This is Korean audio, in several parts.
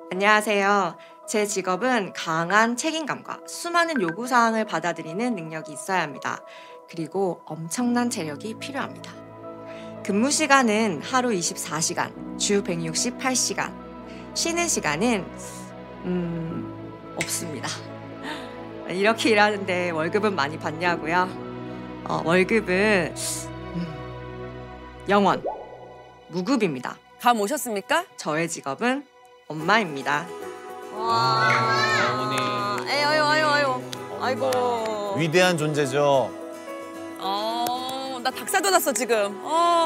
안녕하세요. 제 직업은 강한 책임감과 수많은 요구사항을 받아들이는 능력이 있어야 합니다. 그리고 엄청난 체력이 필요합니다. 근무 시간은 하루 24시간, 주 168시간. 쉬는 시간은 없습니다. 이렇게 일하는데 월급은 많이 받냐고요? 월급은 영원, 무급입니다. 감 오셨습니까? 저의 직업은 엄마입니다. 어머니. 아이고. 위대한 존재죠. 나 닭살 돋았어 지금.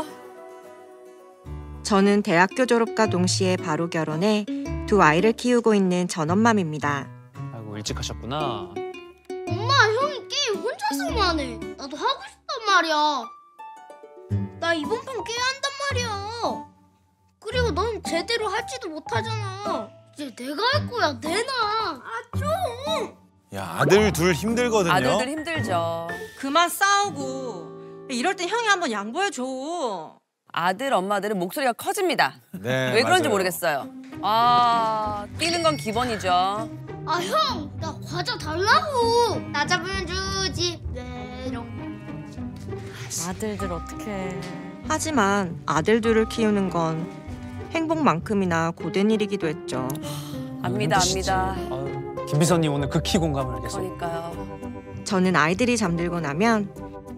저는 대학교 졸업과 동시에 바로 결혼해 두 아이를 키우고 있는 전엄맘입니다. 아이고 일찍 하셨구나. 엄마, 형이 게임 혼자서만 해. 나도 하고 싶단 말이야. 나 이번 판 깨야 한단 말이야. 그리고 넌 제대로 할지도 못하잖아. 이제 내가 할 거야, 내놔. 좀. 야, 아들 둘 힘들거든요. 아들들 힘들죠. 그만 싸우고 이럴 땐 형이 한번 양보해줘. 아들 엄마들은 목소리가 커집니다. 네, 왜 그런지 맞아요. 모르겠어요. 뛰는 건 기본이죠. 아, 형, 나 과자 달라고. 나 잡으면 주지. 메롱. 아들들 어떡해. 하지만 아들들을 키우는 건 행복만큼이나 고된 일이기도 했죠. 압니다. 아유, 김 비서님 오늘 극히 공감을 계속. 그러니까요. 저는 아이들이 잠들고 나면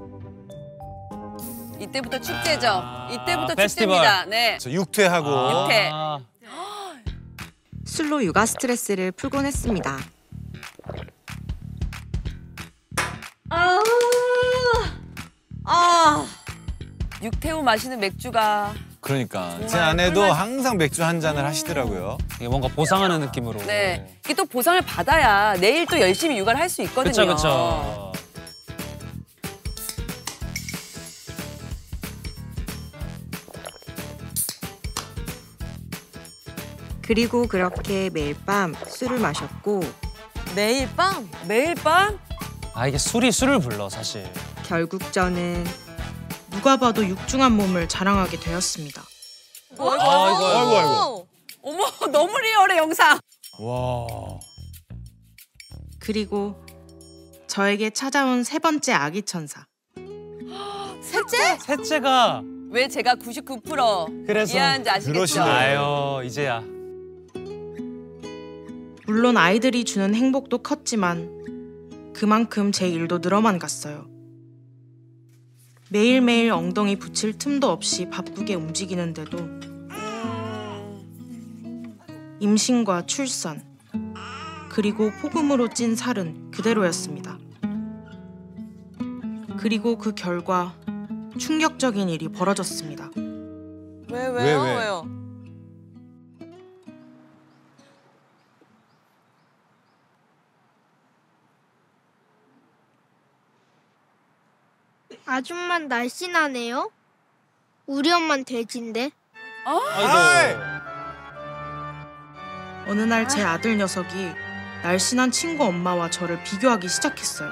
이때부터 축제죠. 이때부터 페스티벌. 축제입니다. 네. 저 육퇴하고. 육퇴. 술로 육아 스트레스를 풀곤 했습니다. 육퇴 후 마시는 맥주가 그러니까 제 정말 아내도 꿀맛- 항상 맥주 한 잔을 하시더라고요. 이게 뭔가 보상하는 느낌으로. 네. 이게 또 보상을 받아야 내일 또 열심히 육아를 할 수 있거든요. 그쵸. 그리고 그렇게 매일 밤 술을 마셨고 매일 밤? 매일 밤? 아 이게 술이 술을 불러 사실. 결국 저는 누가 봐도 육중한 몸을 자랑하게 되었습니다. 아이고. 어머, 너무 리얼해 영상. 와. 그리고 저에게 찾아온 세 번째 아기 천사. 셋째? 셋째가 왜 제가 99% 그래서 이해하는지 아시겠죠? 그러시네. 아유 이제야. 물론 아이들이 주는 행복도 컸지만 그만큼 제 일도 늘어만 갔어요. 매일매일 엉덩이 붙일 틈도 없이 바쁘게 움직이는데도 임신과 출산 그리고 폭음으로 찐 살은 그대로였습니다. 그리고 그 결과 충격적인 일이 벌어졌습니다. 왜요? 왜? 왜요? 아줌만 날씬하네요. 우리 엄만 돼지인데. 아이고. 어느 날 제 아들 녀석이 날씬한 친구 엄마와 저를 비교하기 시작했어요.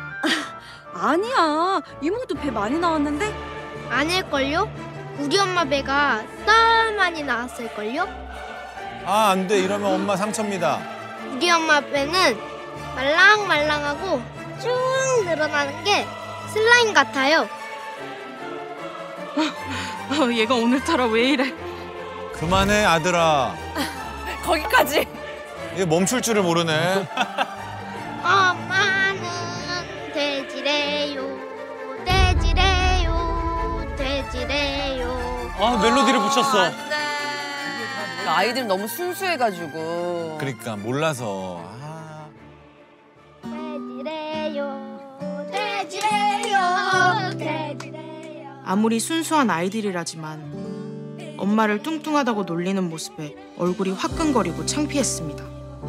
아니야. 이모도 배 많이 나왔는데? 아닐걸요? 우리 엄마 배가 딱 많이 나왔을걸요? 아, 안 돼. 이러면 엄마 상처입니다. 우리 엄마 배는 말랑말랑하고 쭉 늘어나는 게 슬라임 같아요. 얘가 오늘따라 왜 이래? 그만해, 아들아. 거기까지. 이게 멈출 줄을 모르네. 엄마는 돼지래요. 돼지래요. 돼지래요. 아 멜로디를 붙였어. 아이들 너무 순수해가지고. 그러니까 몰라서. 돼지래요. 돼지래요. 돼지래요. 아무리 순수한 아이들이라지만 엄마를 뚱뚱하다고 놀리는 모습에 얼굴이 화끈거리고 창피했습니다.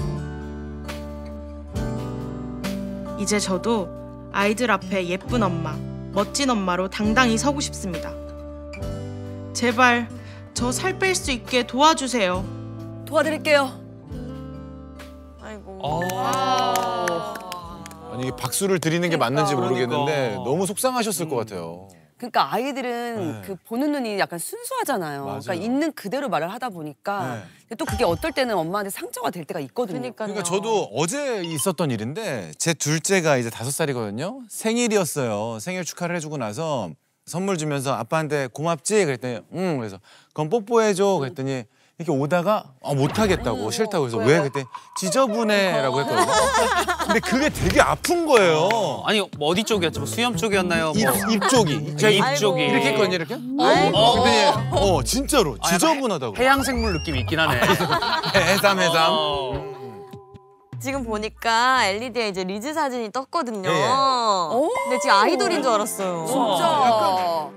이제 저도 아이들 앞에 예쁜 엄마, 멋진 엄마로 당당히 서고 싶습니다. 제발 저 살 뺄 수 있게 도와주세요. 도와드릴게요. 아이고. 아니, 이게 박수를 드리는 게 맞는지 그러니까. 모르겠는데 너무 속상하셨을 것 같아요. 그러니까 아이들은 네. 그 보는 눈이 약간 순수하잖아요. 맞아요. 그러니까 있는 그대로 말을 하다 보니까 네. 근데 또 그게 어떨 때는 엄마한테 상처가 될 때가 있거든요. 그러니까 저도 어제 있었던 일인데 제 둘째가 이제 5살이거든요. 생일이었어요. 생일 축하를 해주고 나서 선물 주면서 아빠한테 고맙지? 그랬더니 응. 그래서 그럼 뽀뽀해줘. 그랬더니 이렇게 오다가 못하겠다고 싫다고 해서 왜? 그랬더니 지저분해라고 했거든요. 근데 그게 되게 아픈 거예요. 아니 뭐 어디 쪽이었죠? 뭐 수염 쪽이었나요? 뭐. 입 쪽이. 제가 입 쪽이. 이렇게 했거든요. 이렇게. 그랬더니 진짜로 지저분하다고. 해양생물 느낌이 있긴 하네. 해삼. 지금 보니까 LED에 이제 리즈 사진이 떴거든요. 예, 예. 근데 지금 아이돌인 줄 알았어요. 진짜.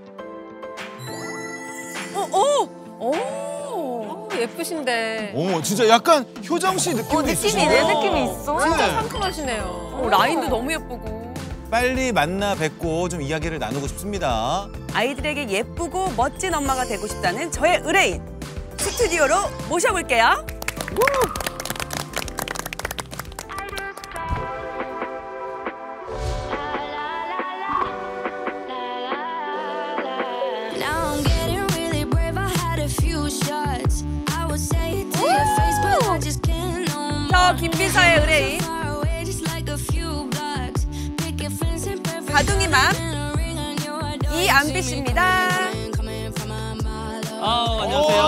예쁘신데. 어머 진짜 약간 효정 씨 느낌이 있으시네요. 내 느낌이 있어. 네. 상큼하시네요. 라인도 너무 예쁘고. 빨리 만나 뵙고 좀 이야기를 나누고 싶습니다. 아이들에게 예쁘고 멋진 엄마가 되고 싶다는 저의 의뢰인 스튜디오로 모셔볼게요. Now I'm getting really brave. I had a few shots. I would say it to your face, but I just can't no more. 저 김비서의 의뢰인 Far away, just like a few blocks. Picket fence and perfect 바둥이 맘 and a ring on your door. 이안비 씨입니다. Coming from a mile away. 안녕하세요.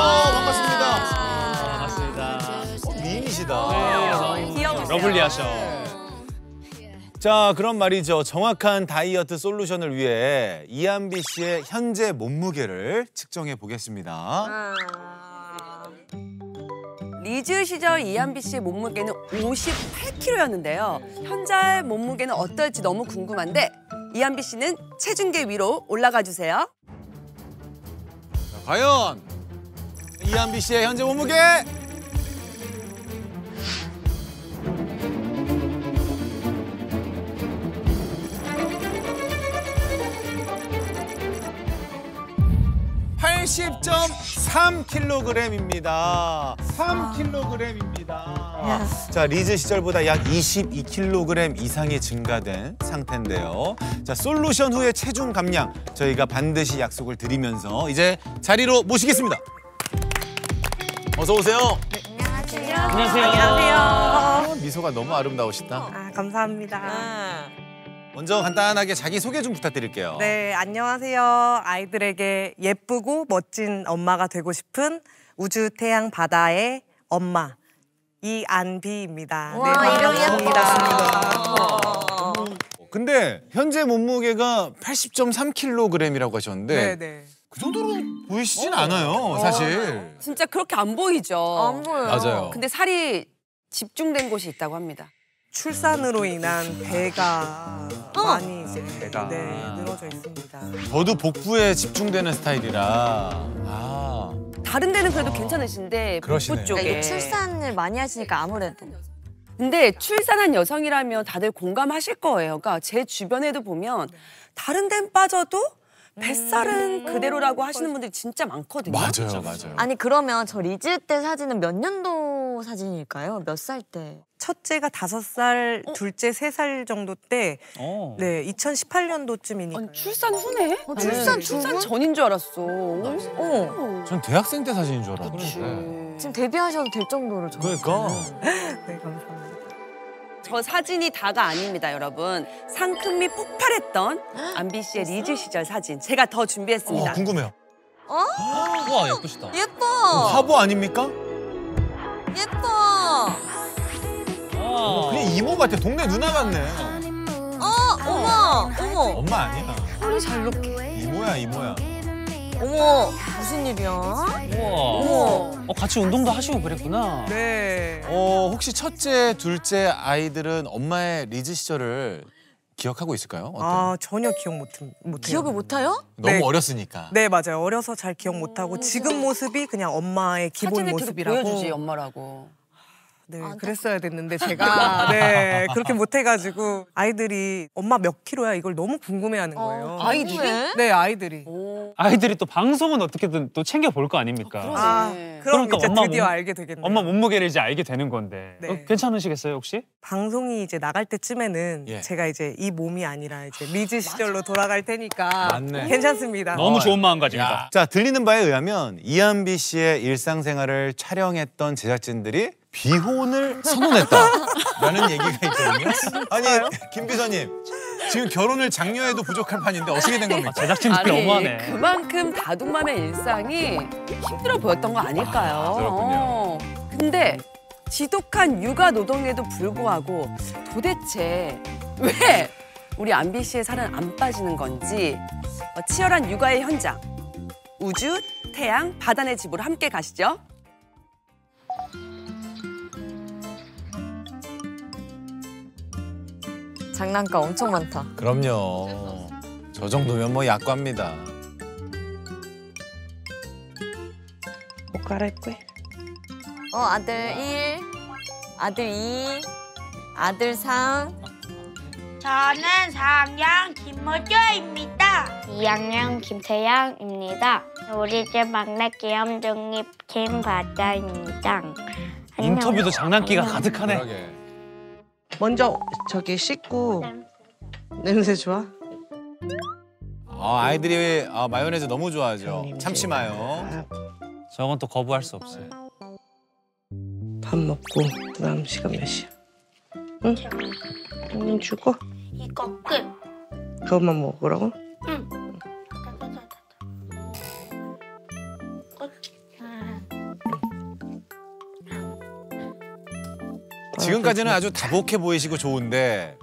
반갑습니다. 반갑습니다. 미인이시다. 귀여우세요. 러블리하셔. 자, 그럼 말이죠. 정확한 다이어트 솔루션을 위해 이한비 씨의 현재 몸무게를 측정해 보겠습니다. 리즈 시절 이한비 씨의 몸무게는 58kg였는데요. 현재 몸무게는 어떨지 너무 궁금한데 이한비 씨는 체중계 위로 올라가 주세요. 자, 과연 이한비 씨의 현재 몸무게 80.3kg입니다. 3kg입니다. 자, 리즈 시절보다 약 22kg 이상이 증가된 상태인데요. 자, 솔루션 후의 체중 감량 저희가 반드시 약속을 드리면서 이제 자리로 모시겠습니다. 어서 오세요. 안녕하세요. 미소가 너무 아름다우시다. 감사합니다. 먼저 간단하게 자기 소개 좀 부탁드릴게요. 네, 안녕하세요. 아이들에게 예쁘고 멋진 엄마가 되고 싶은 우주 태양 바다의 엄마 이안비입니다. 와, 네, 이름 반갑습니다. 근데 현재 몸무게가 80.3kg이라고 하셨는데 네. 그 정도로 보이시진 않아요, 사실. 진짜 그렇게 안 보이죠? 안 보여요. 맞아요. 근데 살이 집중된 곳이 있다고 합니다. 출산으로 인한 배가 많이 이제 배가. 늘어져 있습니다. 저도 복부에 집중되는 스타일이라. 다른 데는 그래도 괜찮으신데 그러시네요. 복부 쪽에. 이게 출산을 많이 하시니까 아무래도. 근데 출산한 여성이라면 다들 공감하실 거예요. 그러니까 제 주변에도 보면 다른 데는 빠져도 뱃살은 그대로라고 하시는 분들이 진짜 많거든요. 맞아요. 아니 그러면 저 리즈 때 사진은 몇 년도 사진일까요? 몇 살 때? 첫째가 5살, 둘째 3살 정도 때, 네, 2018년도쯤이니까. 아니, 출산 후네? 출산 출산 전인 줄 알았어. 전 대학생 때 사진인 줄 알았는데. 지금 데뷔하셔도 될 정도로 저. 그러니까. 네, 감사합니다. 저 사진이 다가 아닙니다, 여러분. 상큼미 폭발했던 안비 씨의 리즈 시절 사진 제가 더 준비했습니다. 궁금해요. 와 예쁘시다. 예뻐. 화보 아닙니까? 예뻐. 그냥 이모 같아. 동네 누나 같네. 어머. 엄마 아니야. 허리 잘 놓게. 이모야. 어머, 무슨 일이야? 우와. 같이 운동도 하시고 그랬구나. 네. 혹시 첫째, 둘째 아이들은 엄마의 리즈 시절을 기억하고 있을까요? 어때요? 전혀 기억 못해요. 기억을 못해요? 너무 네. 어렸으니까. 네, 맞아요. 어려서 잘 기억 못하고 지금 모습이 그냥 엄마의 기본 사진을 계속 모습이라고. 보여주지, 엄마라고. 네, 그랬어야 됐는데 제가 네 그렇게 못해가지고 아이들이 엄마 몇 킬로야 이걸 너무 궁금해하는 거예요. 아이들이? 네, 아이들이. 아이들이 또 방송은 어떻게든 또 챙겨 볼 거 아닙니까? 그럼 그러니까 이제 엄마 드디어 몸- 알게 되겠네요. 엄마 몸무게를 이제 알게 되는 건데 네. 괜찮으시겠어요 혹시? 방송이 이제 나갈 때쯤에는 예. 제가 이제 이 몸이 아니라 이제 리즈 시절로 돌아갈 테니까 맞네. 괜찮습니다. 너무 좋은 마음가짐이다. 자, 들리는 바에 의하면 이한비 씨의 일상생활을 촬영했던 제작진들이 비혼을 선언했다라는 얘기가 있거든요. 아니, 김 비서님, 지금 결혼을 장려해도 부족할 판인데 어떻게 된 겁니까? 제작진들 너무하네. 그만큼 다둥맘의 일상이 힘들어 보였던 거 아닐까요? 그렇군요. 근데 지독한 육아 노동에도 불구하고 도대체 왜 우리 안비 씨의 살은 안 빠지는 건지 치열한 육아의 현장, 우주, 태양, 바다의 집으로 함께 가시죠. 장난감 엄청 많다. 그럼요. 저 정도면 뭐 약과입니다. 옷 갈아입고 해. 아들 1, 아들 2, 아들 3. 저는 4학년 김모조입니다. 2학년 김태양입니다. 우리 집 막내 귀염둥이 김바다입니다. 인터뷰도 장난기가 가득하네. 그러게. 먼저 저기 씻고 냄새 좋아? 아이들이 마요네즈 너무 좋아하죠. 참치 마요. 저건 또 거부할 수 없어요. 밥 먹고 그다음 시간 몇 시야? 응? 형님 주고 이거 끝. 그것만 먹으라고? 응. 지금까지는 아주 다복해 보이시고 좋은데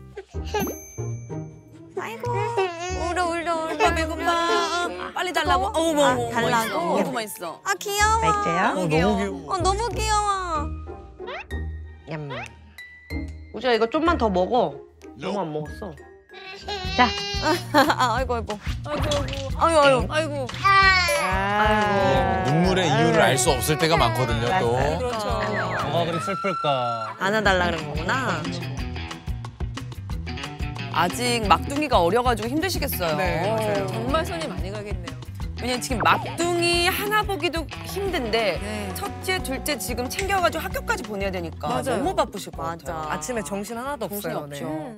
울어. 배고파. 빨리 달라고. 어머, 달라고? 너무 맛있어. 아 귀여워. 맛있어요? 너무 귀여워. 너무 귀여워. 얌. 우주야 이거 좀만 더 먹어. 너무 안 먹었어. 아이고. 아이고. 눈물의 이유를 알 수 없을 때가 많거든요. 또. 뭐가 그리 슬플까. 안아달라 그런 거구나. 아직 막둥이가 어려가지고 힘드시겠어요. 네, 맞아요. 정말 손이 많이 가겠네요. 왜냐면 지금 막둥이 하나 보기도 힘든데 첫째, 둘째 지금 챙겨가지고 학교까지 보내야 되니까 맞아요. 너무 바쁘실 것 맞아. 같아요. 아침에 정신 하나도 정신이 없어요. 없죠. 네.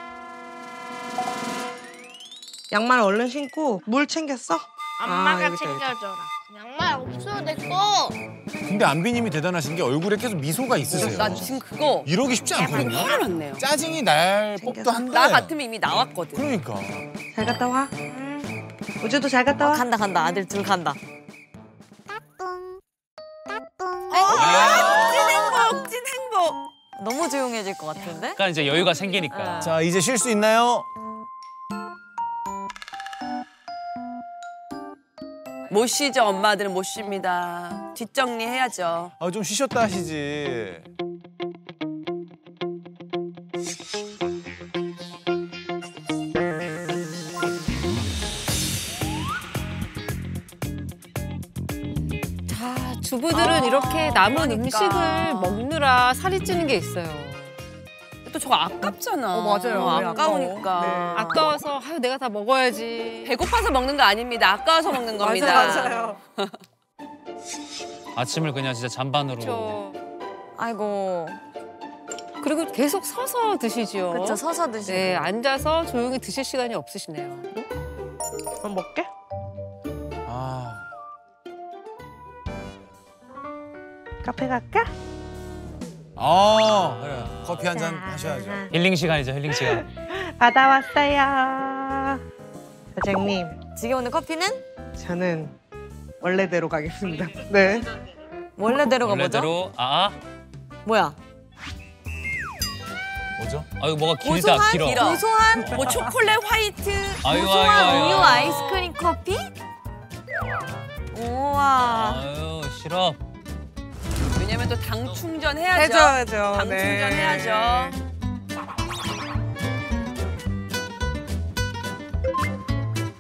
양말 얼른 신고 물 챙겼어? 엄마가 여기 있다, 여기 있다. 챙겨줘라. 양말 없어 내 거. 근데 안비님이 대단하신 게 얼굴에 계속 미소가 있으세요. 나 지금 그거 이러기 쉽지 않거든요. 화가 났네요. 짜증이 날 법도 한데. 나 같으면 이미 나왔거든. 그러니까. 잘 갔다 와. 우주도 잘 갔다 와. 간다. 아들 둘 간다. 찐 행복. 너무 조용해질 것 같은데? 그러니까 이제 여유가 생기니까. 자, 이제 쉴 수 있나요? 못 쉬죠, 엄마들은 못 쉽니다. 뒷정리해야죠. 좀 쉬셨다 하시지. 주부들은 이렇게 남은 음식을 먹느라 살이 찌는 게 있어요. 또 저거 아깝잖아. 맞아요. 왜 아까우니까. 아까워? 아까워서 내가 다 먹어야지. 배고파서 먹는 거 아닙니다. 아까워서 먹는 겁니다. 맞아요. 아침을 그냥 진짜 잔반으로. 그렇죠. 아이고. 그리고 계속 서서 드시죠. 그쵸, 서서 드시고. 네, 앉아서 조용히 드실 시간이 없으시네요. 먹게? 카페 갈까? 그래. 커피 한 잔 하셔야죠. 힐링 시간이죠, 힐링 시간. 받아왔어요. 사장님, 지금 오늘 커피는? 저는 원래대로 가겠습니다. 네. 원래대로가 원래대로 뭐야? 뭐죠? 아유 뭐가 길다 길어. 고소한 뭐 초콜릿 화이트, 아유, 고소한 아유, 아유. 우유 아이스크림 커피? 우와. 아유 싫어. 왜냐면 또 당 충전해야죠. 해줘야죠. 당 네. 충전해야죠.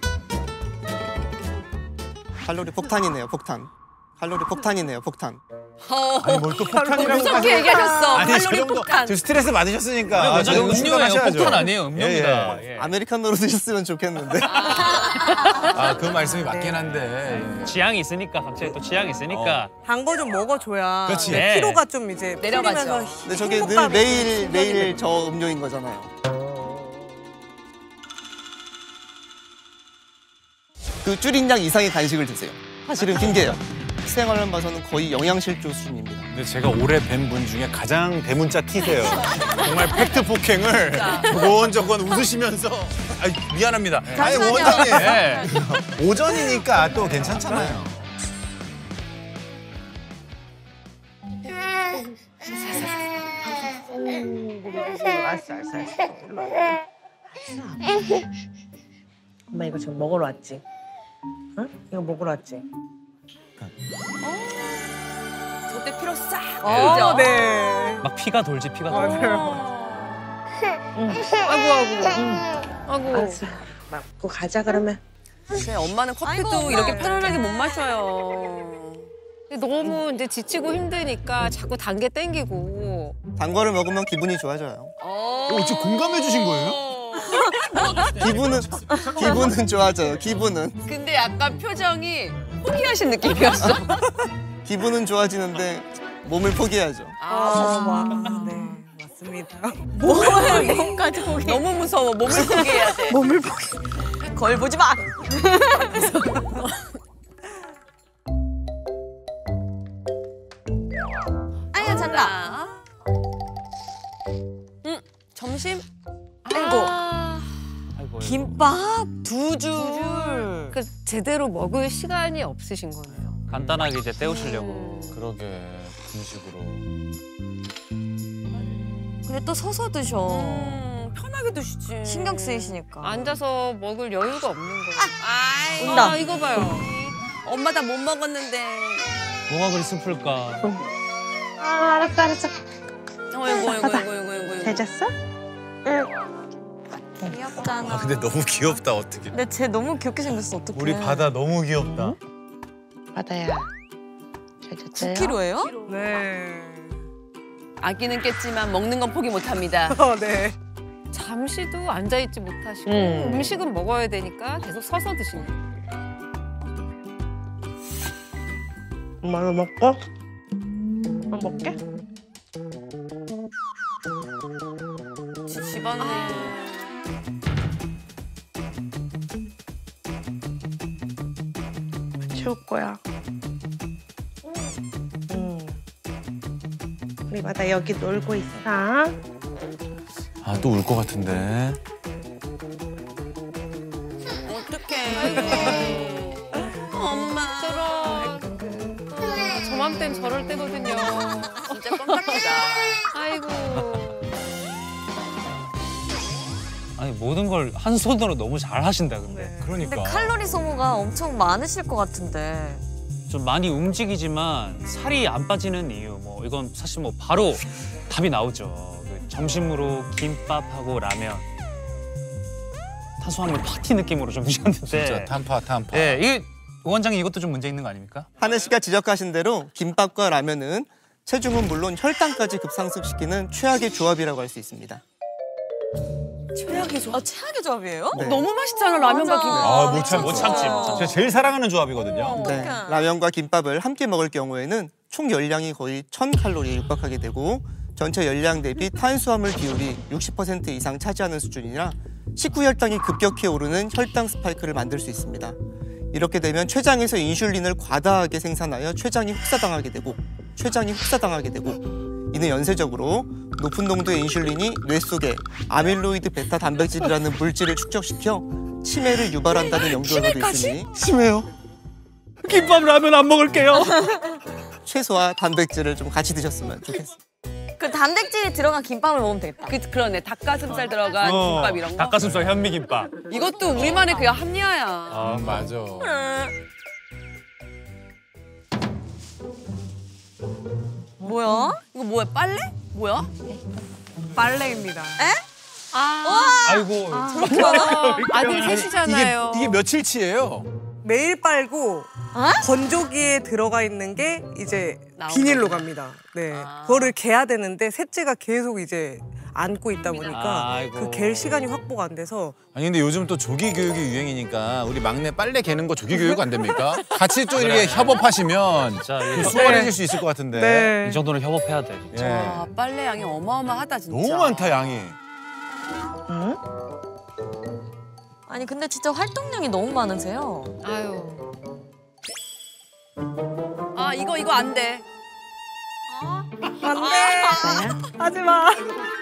칼로리 폭탄이네요, 폭탄. 칼로리 폭탄이네요, 폭탄. 아니 뭘 또 폭탄이라고 무섭게 얘기하셨어. 아니 저 칼로리 정도 폭탄. 지금 스트레스 받으셨으니까 어차피 음료예요. 순간하셔야죠. 폭탄 아니에요. 음료입니다. 예, 예. 예. 아메리카노로 드셨으면 좋겠는데. 아, 그 말씀이 맞긴 한데. 지향이 있으니까 갑자기 또 지향이 있으니까. 단 거 좀 먹어줘야 그렇지. 네, 피로가 좀 이제 내려가죠. 풀리면서 근데 저게 늘 행복감이 매일 저 음료인 거잖아요. 그 줄인 양 이상의 간식을 드세요. 사실은 핑계예요. 생활을 봐서는 거의 영양실조 수준입니다. 근데 제가 올해 뵌 분 중에 가장 대문자 T세요. 정말 팩트 폭행을 저건 웃으시면서 미안합니다. 아니 원장님. 네. 오전이니까 또 괜찮잖아요. 알았어. 엄마 이거 지금 먹으러 왔지? 응? 이거 먹으러 왔지? 저때 피로 싹. 아, 네. 막 피가 돌지 피가 돌지. 아이고. 알았어. 막 그거 가자 그러면. 네, 엄마는 커피도 아이고, 이렇게 엄마. 편안하게 못 마셔요. 너무 이제 지치고 힘드니까 자꾸 단 게 땡기고. 단 거를 먹으면 기분이 좋아져요. 어째 공감해 주신 거예요? 기분은 좋아져요. 기분은. 근데 약간 표정이 포기하신 느낌이었어. 기분은 좋아지는데 몸을 포기하죠. 네, 맞습니다. 몸까지 보기. 너무 무서워. 몸을 포기해야 돼. 몸을 포기. 거울 보지 마. 아유 잔다. 점심? 아이고. 아이고. 김밥 두 줄. 그 제대로 먹을 시간이 없으신 거네요. 간단하게 이제 때우시려고. 그러게 분식으로. 근데 또 서서 드셔. 편하게 드시지. 신경 쓰이시니까. 앉아서 먹을 여유가 없는 거예요. 온다. 아, 이거 봐요. 엄마 다 못 먹었는데. 뭐가 그리 슬플까? 알았어. 어이구. 잘 잤어? 귀엽잖아. 근데 너무 귀엽다 어떻게. 근데 쟤 너무 귀엽게 생겼어. 어떡해. 우리 바다 너무 귀엽다. 바다야. 잘 잤어요? 9kg예요? 네. 아기는 깼지만 먹는 건 포기 못합니다. 네. 잠시도 앉아있지 못하시고 음식은 먹어야 되니까 계속 서서 드시는 거예요. 엄마 이거 먹고? 먹게? 집안일. 채울 거야. 우리 바다 여기 놀고 있어. 아 또 울 것 같은데. 어떡해. 엄마. 저맘땐 저럴 때거든요. 진짜 껌딱지다. 아이고. 아니 모든 걸 한 손으로 너무 잘 하신다 근데. 그러니까. 근데 칼로리 소모가 엄청 많으실 것 같은데. 좀 많이 움직이지만 살이 안 빠지는 이유 뭐 이건 사실 뭐 바로 답이 나오죠. 그 점심으로 김밥하고 라면. 탄수화물 파티 느낌으로 좀 드셨는데. 진짜 탄파. 예, 이게 원장님 이것도 좀 문제 있는 거 아닙니까? 하늘 씨가 지적하신 대로 김밥과 라면은 체중은 물론 혈당까지 급상승시키는 최악의 조합이라고 할 수 있습니다. 최악의 조합. 최악의 조합이에요? 네. 너무 맛있잖아, 라면과 맞아. 김밥. 아 못 참지. 못 참지, 못 참지. 제가 제일 사랑하는 조합이거든요. 네, 라면과 김밥을 함께 먹을 경우에는 총 열량이 거의 1000칼로리에 육박하게 되고 전체 열량 대비 탄수화물 비율이 60% 이상 차지하는 수준이라 식후 혈당이 급격히 오르는 혈당 스파이크를 만들 수 있습니다. 이렇게 되면 췌장에서 인슐린을 과다하게 생산하여 췌장이 흡사당하게 되고 이는 연쇄적으로 높은 농도의 인슐린이 뇌 속에 아밀로이드 베타 단백질이라는 물질을 축적시켜 치매를 유발한다는 연구 결과도 있으니 심해요. 김밥 라면 안 먹을게요. 채소와 단백질을 좀 같이 드셨으면 좋겠습니다. 그 단백질이 들어간 김밥을 먹으면 되겠다. 그러네. 닭가슴살 들어간 김밥 이런 거. 닭가슴살 현미김밥. 이것도 우리만의 그냥 합리화야. 아 맞아. 뭐야? 이거 뭐야? 빨래? 뭐야? 빨래입니다. 아이고. 아들 셋이잖아요. 이게 며칠치예요? 매일 빨고 건조기에 들어가 있는 게 이제 비닐로 갑니다. 네, 그거를 개야 되는데 셋째가 계속 이제 안고 있다 보니까 아이고. 그 갤 시간이 확보가 안 돼서. 아니 근데 요즘 또 조기 교육이 유행이니까 우리 막내 빨래 개는 거 조기 교육 안 됩니까? 같이 또 이렇게 협업하시면 진짜 좀 수월해질 수 있을 것 같은데. 네. 이 정도는 협업해야 돼. 진짜. 예. 아, 빨래 양이 어마어마하다 진짜. 너무 많다 양이. 아니 근데 진짜 활동량이 너무 많으세요. 아유. 아 이거 안 돼. 안 돼. 하지 마.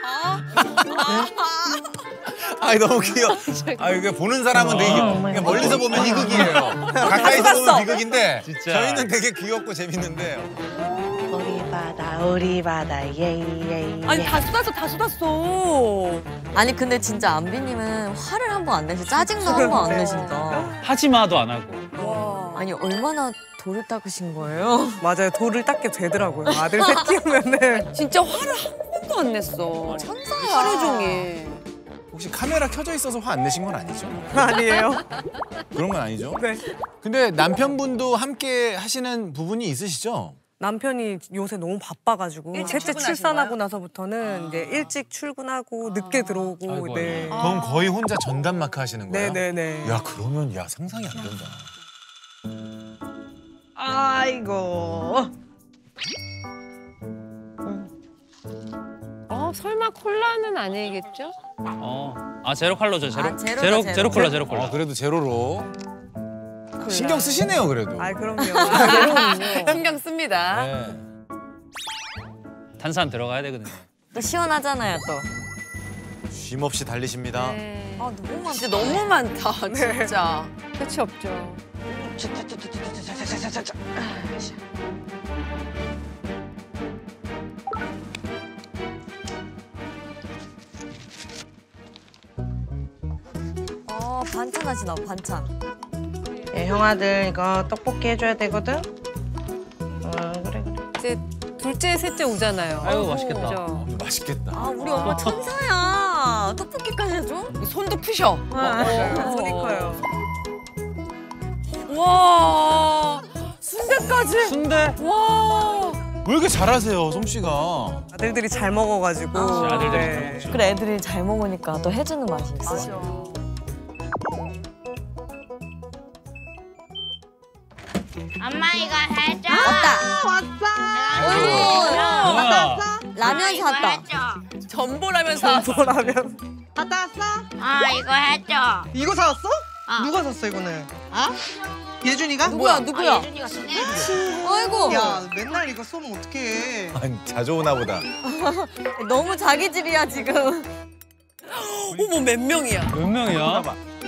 아이 너무 귀여워. 아 이게 보는 사람은 되게 그냥 멀리서 보면 희극이에요. 가까이서 보면 비극인데 진짜. 저희는 되게 귀엽고 재밌는데. 우리 바다 예예. 아니 다 쏟았어. 아니 근데 진짜 안비님은 화를 한 번 안 내시고 짜증도 한 번 안 내시니까. 하지 마도 안 하고. 와. 아니 얼마나 돌을 닦으신 거예요? 맞아요. 돌을 닦게 되더라고요. 아들 셋 키우면은. 진짜 화를 한 번도 안 냈어. 천사야. 하루 종일. 혹시 카메라 켜져 있어서 화 안 내신 건 아니죠? 아니에요. 그런 건 아니죠? 네. 근데 남편분도 함께 하시는 부분이 있으시죠? 남편이 요새 너무 바빠가지고 일찍 셋째 출근하신 출산하고 거예요? 나서부터는 이제 일찍 출근하고 늦게 들어오고. 아이고, 네. 그럼 거의 혼자 전담 마크 하시는 거예요? 네네네. 야 그러면 야 상상이 안 된다. 아이고. 설마 콜라는 아니겠죠? 제로 칼로죠. 제로. 아, 제로다, 제로 콜라, 제로 콜라. 그래도 제로로. 신경 쓰시네요 그래도. 아 그럼요. 신경 씁니다. 네. 탄산 들어가야 되거든요. 또 시원하잖아요 또. 쉼 없이 달리십니다. 네. 아 너무 많다. 진짜 너무 많다 진짜. 끝이 없죠. 반찬 하시나 반찬. 예, 형아들 이거 떡볶이 해줘야 되거든. 그래. 이제 둘째, 셋째 오잖아요. 아이고, 맛있겠다. 그죠? 맛있겠다. 아 우리 엄마 천사야. 떡볶이까지 해줘? 손도 푸셔. 손이 커요. 와 순대까지. 순대. 와. 왜 이렇게 잘하세요 솜씨가? 아들들이 잘 먹어가지고. 아들들이 네. 잘 먹으시고. 그래 애들이 잘 먹으니까 또 해주는 맛이 있어. 엄마 이거 해줘. 뭐야? 라면 샀다. 해줘. 전보라면 사. 전보라면. 갔다 왔어? 이거 해줘. 이거 사왔어? 누가 샀어 이거는? 예준이가? 누구야? 예준이가 쓰네. 아이고. 야 맨날 이거 쏘면 어떡해. 아니 자주 오나 보다. 너무 자기 집이야 지금. 어머 몇 명이야? 몇 명이야?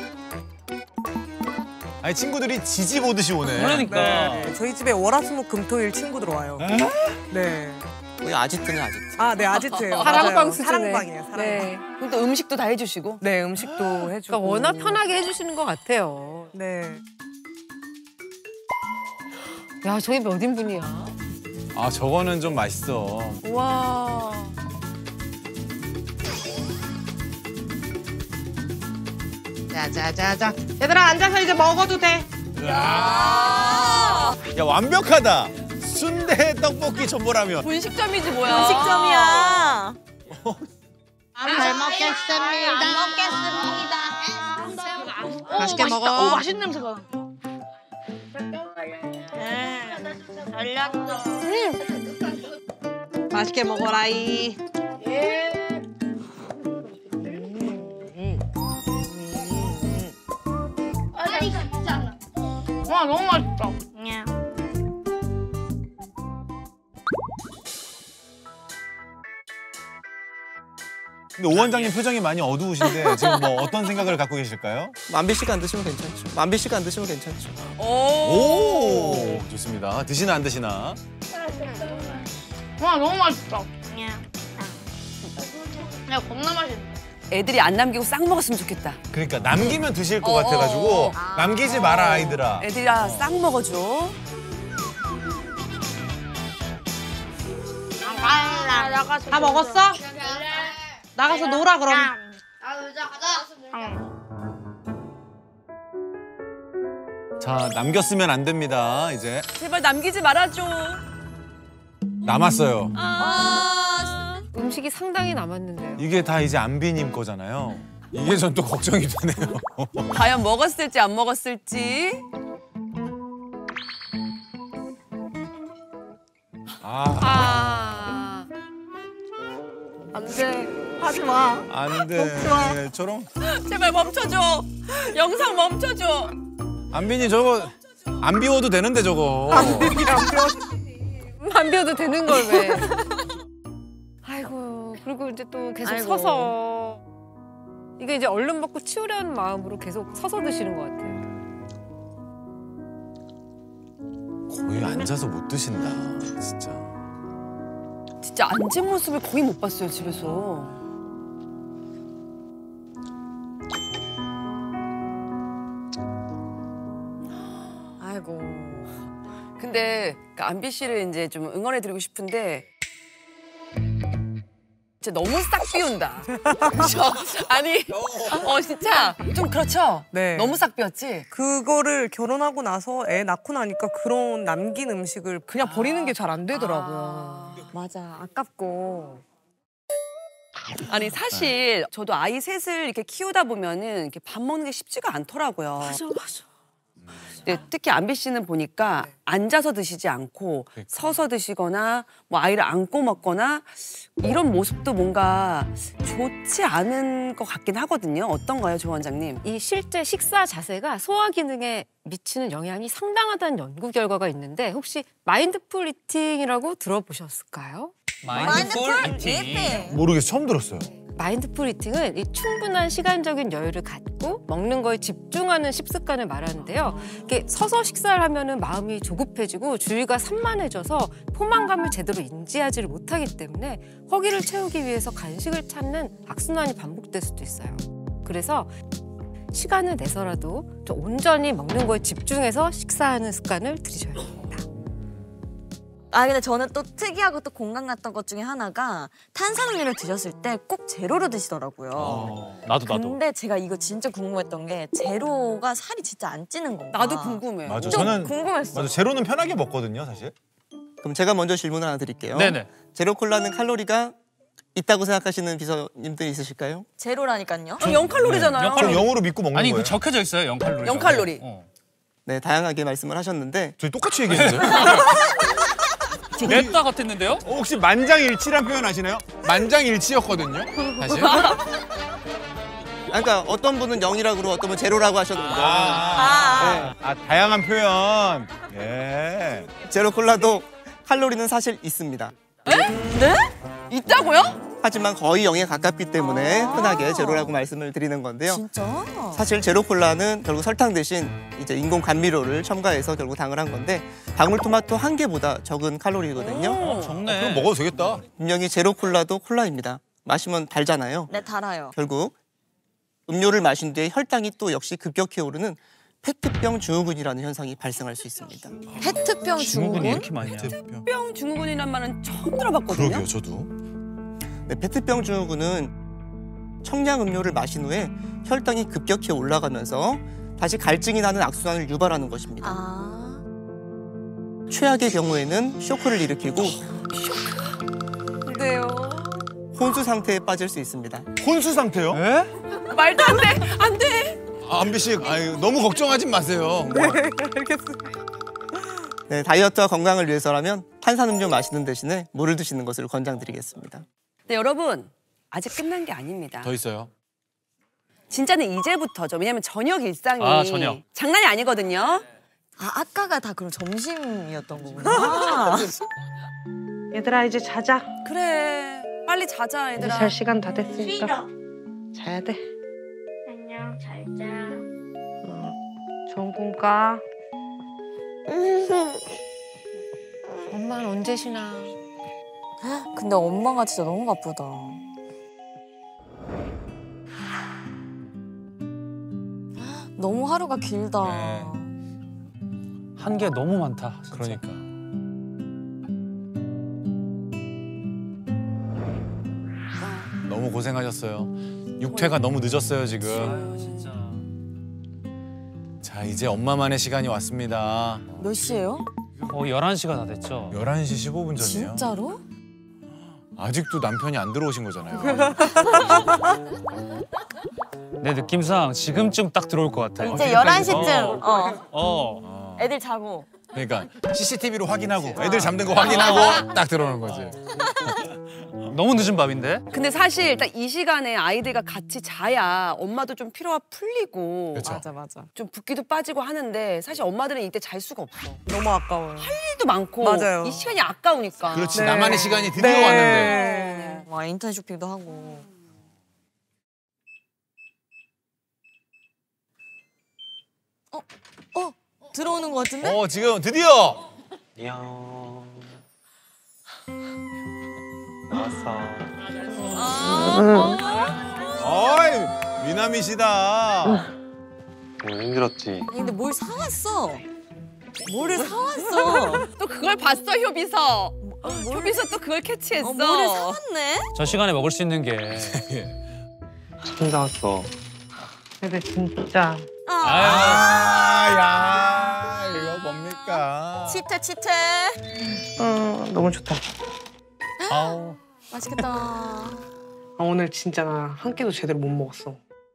아니 친구들이 지지 보듯이 오네. 그러니까. 네. 저희 집에 월화수목금토일 친구들 와요. 네. 거의 아지트네 아지트. 아, 네 아지트예요. 사랑방 맞아요. 수준에. 사랑방이에요. 사랑방. 네. 그럼 또 음식도 다 해주시고. 네, 음식도 해주고. 그러니까 워낙 편하게 해주시는 것 같아요. 네. 야, 저게 몇 인분이야? 아 저거는 좀 맛있어. 와. 자자자자. 얘들아 앉아서 이제 먹어도 돼. 야 완벽하다. 순대 떡볶이 전보라면. 분식점이지 뭐야. 음식점이야. 잘 먹겠습니다. 맛있게 먹어. 오 맛있는 냄새가. 달렸어. 맛있게 먹어라이. 이거 있잖아. 와 너무 맛있다. 근데 오 원장님 표정이 많이 어두우신데 지금 뭐 어떤 생각을 갖고 계실까요? 만비 씨가 안 드시면 괜찮죠. 만비 씨가 안 드시면 괜찮죠. 오 좋습니다. 드시나 안 드시나? 와 너무 맛있다. 야 겁나 맛있네. 애들이 안 남기고 싹 먹었으면 좋겠다. 그러니까 남기면 드실 것 같아가지고 남기지 마라 아이들아. 애들아 싹 먹어줘. 다 먹었어? 나가서 놀아 그럼. 자 남겼으면 안 됩니다 이제. 제발 남기지 말아줘. 남았어요. 음식이 상당히 남았는데요. 이게 다 이제 안비님 거잖아요. 이게 전 또 걱정이 되네요. 과연 먹었을지 안 먹었을지. 안 돼. 하지 마. 안 돼. 저런. 제발 멈춰줘. 영상 멈춰줘. 안비님 저거 안 비워도 되는데 저거. 안 비워도 되는 걸 왜? 아이고, 그리고 이제 또 계속 아이고. 서서. 이게 이제 얼른 먹고 치우려는 마음으로 계속 서서 드시는 것 같아요. 거의 앉아서 못 드신다. 진짜. 진짜 앉은 모습을 거의 못 봤어요, 집에서. 아이고. 근데 그 안비 씨를 이제 좀 응원해드리고 싶은데 진짜 너무 싹 비운다. 그렇죠? 아니, 진짜 좀 그렇죠? 네. 너무 싹 비웠지? 그거를 결혼하고 나서 애 낳고 나니까 그런 남긴 음식을 그냥 버리는 게 잘 안 되더라고요. 맞아. 아깝고. 아니 사실 저도 아이 셋을 이렇게 키우다 보면은 이렇게 밥 먹는 게 쉽지가 않더라고요. 맞아. 근데 특히 안비 씨는 보니까 앉아서 드시지 않고 서서 드시거나 뭐 아이를 안고 먹거나 이런 모습도 뭔가 좋지 않은 것 같긴 하거든요. 어떤가요, 조 원장님? 이 실제 식사 자세가 소화 기능에 미치는 영향이 상당하다는 연구 결과가 있는데 혹시 마인드풀 이팅이라고 들어보셨을까요? 마인드풀 이팅. 모르겠어. 처음 들었어요. 마인드풀 이팅은 이 충분한 시간적인 여유를 갖고 먹는 거에 집중하는 식습관을 말하는데요. 이렇게 서서 식사를 하면은 마음이 조급해지고 주의가 산만해져서 포만감을 제대로 인지하지를 못하기 때문에 허기를 채우기 위해서 간식을 찾는 악순환이 반복될 수도 있어요. 그래서 시간을 내서라도 좀 온전히 먹는 거에 집중해서 식사하는 습관을 들이셔야 됩니다. 근데 저는 또 특이하고 또 공감 갔던 것 중에 하나가 탄산음료를 드셨을 때 꼭 제로로 드시더라고요. 나도. 근데 제가 이거 진짜 궁금했던 게 제로가 살이 진짜 안 찌는 건가? 나도 궁금해. 맞아. 좀 저는 궁금했어. 맞아. 제로는 편하게 먹거든요, 사실. 그럼 제가 먼저 질문을 하나 드릴게요. 네네. 제로 콜라는 칼로리가 있다고 생각하시는 비서님들 있으실까요? 제로라니까요. 0칼로리잖아요. 그럼 0으로 믿고 먹는 아니 거예요. 그 적혀져 있어요. 0칼로리. 0칼로리. 네, 다양하게 말씀을 하셨는데 저희 똑같이 얘기했는데. 냅다 같았는데요? 혹시 만장일치란 표현 아시나요? 만장일치였거든요, 사실. 그러니까 어떤 분은 0이라고 그러고 어떤 분은 제로라고 하셨는데 다양한 표현. 예. 제로 콜라도 칼로리는 사실 있습니다. 네? 있다고요? 하지만 거의 0에 가깝기 때문에 흔하게 제로라고 말씀을 드리는 건데요. 진짜? 사실 제로 콜라는 결국 설탕 대신 이제 인공 감미료를 첨가해서 결국 당을 한 건데 방울토마토 한 개보다 적은 칼로리거든요. 적네. 그럼 먹어도 되겠다. 분명히 제로 콜라도 콜라입니다. 마시면 달잖아요. 네, 달아요. 결국 음료를 마신 뒤에 혈당이 또 역시 급격히 오르는 페트병 증후군이라는 현상이 발생할 수 있습니다. 페트병 증후군이 증후군? 이렇게 많냐? 뿅 증후군이란 말은 처음 들어봤거든요. 그러게요, 저도. 네, 페트병 증후군은 청량 음료를 마신 후에 혈당이 급격히 올라가면서 다시 갈증이 나는 악순환을 유발하는 것입니다. 최악의 경우에는 쇼크를 일으키고 그래요. 혼수 상태에 빠질 수 있습니다. 혼수 상태요? 말도 안 돼. 안 돼. 안비 씨, 너무 걱정하지 마세요. 네, 다이어트와 건강을 위해서라면 탄산음료 마시는 대신에 물을 드시는 것을 권장드리겠습니다. 네, 여러분 아직 끝난 게 아닙니다. 더 있어요. 진짜는 이제부터죠. 왜냐면 저녁 일상이 저녁. 장난이 아니거든요. 아까가 다 그럼 점심이었던 거구나. 얘들아 이제 자자. 그래. 빨리 자자, 이제 얘들아. 잘 시간 다 됐으니까. 자야 돼. 안녕, 잘 자. 좋은 꿈 꿔. 엄마는 언제 쉬나? 근데 엄마가 진짜 너무 바쁘다. 너무 하루가 길다. 한 게 너무 많다. 진짜. 그러니까. 너무 고생하셨어요. 육퇴가 너무 늦었어요, 지금. 아유, 진짜. 자, 이제 엄마만의 시간이 왔습니다. 몇 시예요? 거의 11시가 다 됐죠. 11시 15분 전이에요. 진짜로? 아직도 남편이 안 들어오신 거잖아요. 내 느낌상 지금쯤 딱 들어올 것 같아. 이제 11시쯤. 애들 자고. 그러니까 CCTV로 확인하고 애들 잠든 거 확인하고 딱 들어오는 거지. 너무 늦은 밤인데? 근데 사실 일단 이 시간에 아이들과 같이 자야 엄마도 좀 피로가 풀리고 그쵸. 맞아. 좀 붓기도 빠지고 하는데 사실 엄마들은 이때 잘 수가 없어. 너무 아까워요. 일도 많고 맞아요. 이 시간이 아까우니까. 그렇지. 네. 나만의 시간이 드디어 네. 왔는데. 와 인터넷 쇼핑도 하고. 들어오는 것 같은데? 지금 드디어. 안녕. 나왔어. 어이 미남이시다. 오늘 힘들었지? 근데 뭘 사왔어? 뭐를 사왔어? 또 그걸 봤어 효비서. 효비서 또 그걸 캐치했어. 뭐를 사왔네? 저 시간에 먹을 수 있는 게. 치킨 사왔어. 근데 진짜 야 이거 뭡니까? 치태. 너무 좋다. 아우. 맛있겠다. 오늘 진짜 나 한 끼도 제대로 못 먹었어.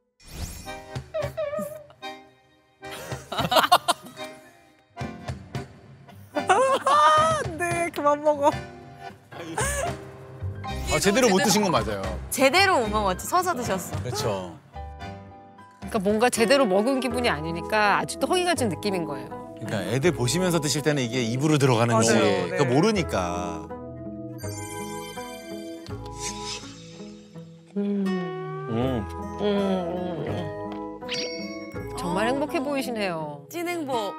네, 그만 먹어. 제대로 못 드신 건 맞아요. 제대로 못 먹었지. 서서 드셨어. 그렇죠. 그러니까 뭔가 제대로 먹은 기분이 아니니까 아직도 허기가 진 느낌인 거예요. 그러니까 애들 보시면서 드실 때는 이게 입으로 들어가는지 맞아요. 그러니까 네. 모르니까. 정말 행복해 보이시네요. 찐 행복.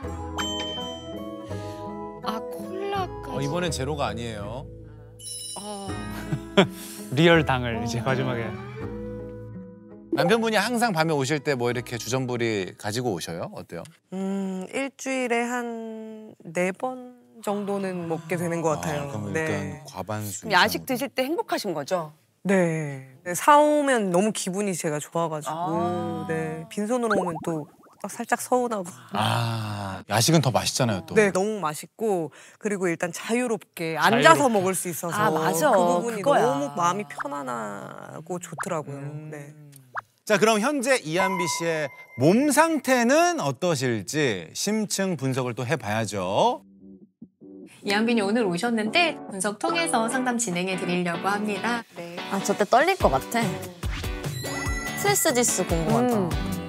아 콜라까지. 이번엔 제로가 아니에요. 리얼 당을 이제 마지막에. 남편분이 항상 밤에 오실 때 뭐 이렇게 주전부리 가지고 오셔요? 어때요? 일주일에 한 4번 정도는 먹게 되는 것 같아요. 그럼 네. 일단 과반수. 그럼 야식 드실 때 행복하신 거죠? 네. 사오면 너무 기분이 제가 좋아가지고 네. 빈손으로 오면 또 살짝 서운하고. 야식은 더 맛있잖아요 또. 네, 너무 맛있고 그리고 일단 자유롭게 앉아서 먹을 수 있어서 맞아. 그 부분이 그거야. 너무 마음이 편안하고 좋더라고요. 네. 자 그럼 현재 이한비 씨의 몸 상태는 어떠실지 심층 분석을 또 해봐야죠. 이한빈이 오늘 오셨는데 분석 통해서 상담 진행해 드리려고 합니다. 네. 저 때 떨릴 것 같아. 스트레스 지수 궁금하다.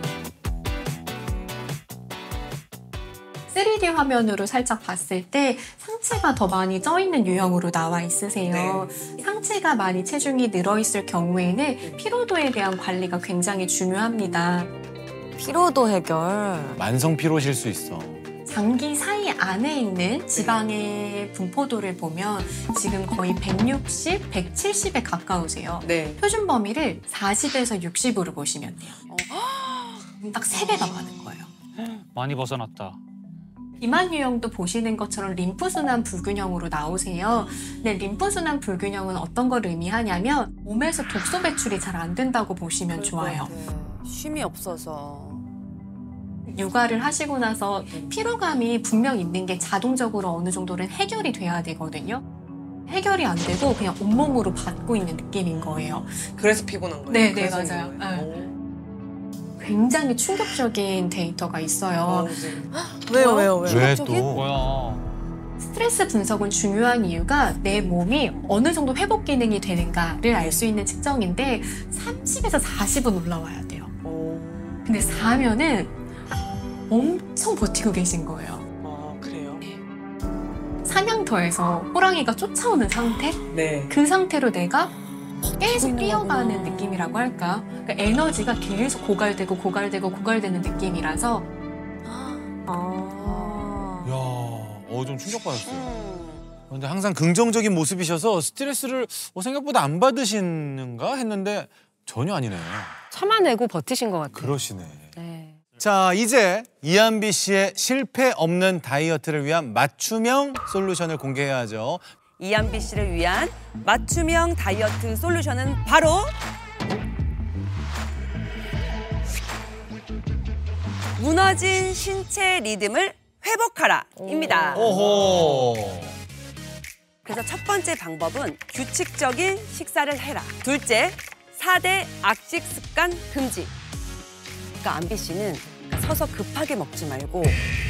3D 화면으로 살짝 봤을 때 상체가 더 많이 쪄 있는 유형으로 나와 있으세요. 상체가 많이 체중이 늘어 있을 경우에는 피로도에 대한 관리가 굉장히 중요합니다. 피로도 해결. 만성 피로실 수 있어. 장기 사이 안에 있는 지방의 분포도를 보면 지금 거의 160, 170에 가까우세요. 네. 표준 범위를 40에서 60으로 보시면 돼요. 딱 3배가 많은 거예요. 많이 벗어났다. 비만 유형도 보시는 것처럼 림프순환 불균형으로 나오세요. 근데 림프순환 불균형은 어떤 걸 의미하냐면 몸에서 독소 배출이 잘 안 된다고 보시면 좋아요. 쉼이 없어서. 육아를 하시고 나서 피로감이 분명 있는 게 자동적으로 어느 정도는 해결이 돼야 되거든요. 해결이 안 되고 그냥 온몸으로 받고 있는 느낌인 거예요. 그래서 피곤한 거예요? 네, 그래서 맞아요. 있는 거예요? 굉장히 충격적인 데이터가 있어요. 왜요? 왜 또? 뭐야? 스트레스 분석은 중요한 이유가 내 몸이 어느 정도 회복 기능이 되는가를 알 수 있는 측정인데 30에서 40은 올라와야 돼요. 근데 4면은 엄청 버티고 계신 거예요. 그래요? 사냥터에서 호랑이가 쫓아오는 상태? 네. 그 상태로 내가 계속 뛰어가는 느낌이라고 할까? 그러니까 에너지가 계속 고갈되는 느낌이라서 좀 충격받았어요. 근데 항상 긍정적인 모습이셔서 스트레스를 생각보다 안 받으시는가 했는데 전혀 아니네요. 참아내고 버티신 것 같아요. 그러시네. 네. 자, 이제 이한비 씨의 실패 없는 다이어트를 위한 맞춤형 솔루션을 공개해야죠. 이한비 씨를 위한 맞춤형 다이어트 솔루션은 바로 무너진 신체 리듬을 회복하라입니다. 오호. 그래서 첫 번째 방법은 규칙적인 식사를 해라. 둘째, 4대 악식 습관 금지. 그러니까 안비 씨는 서서 급하게 먹지 말고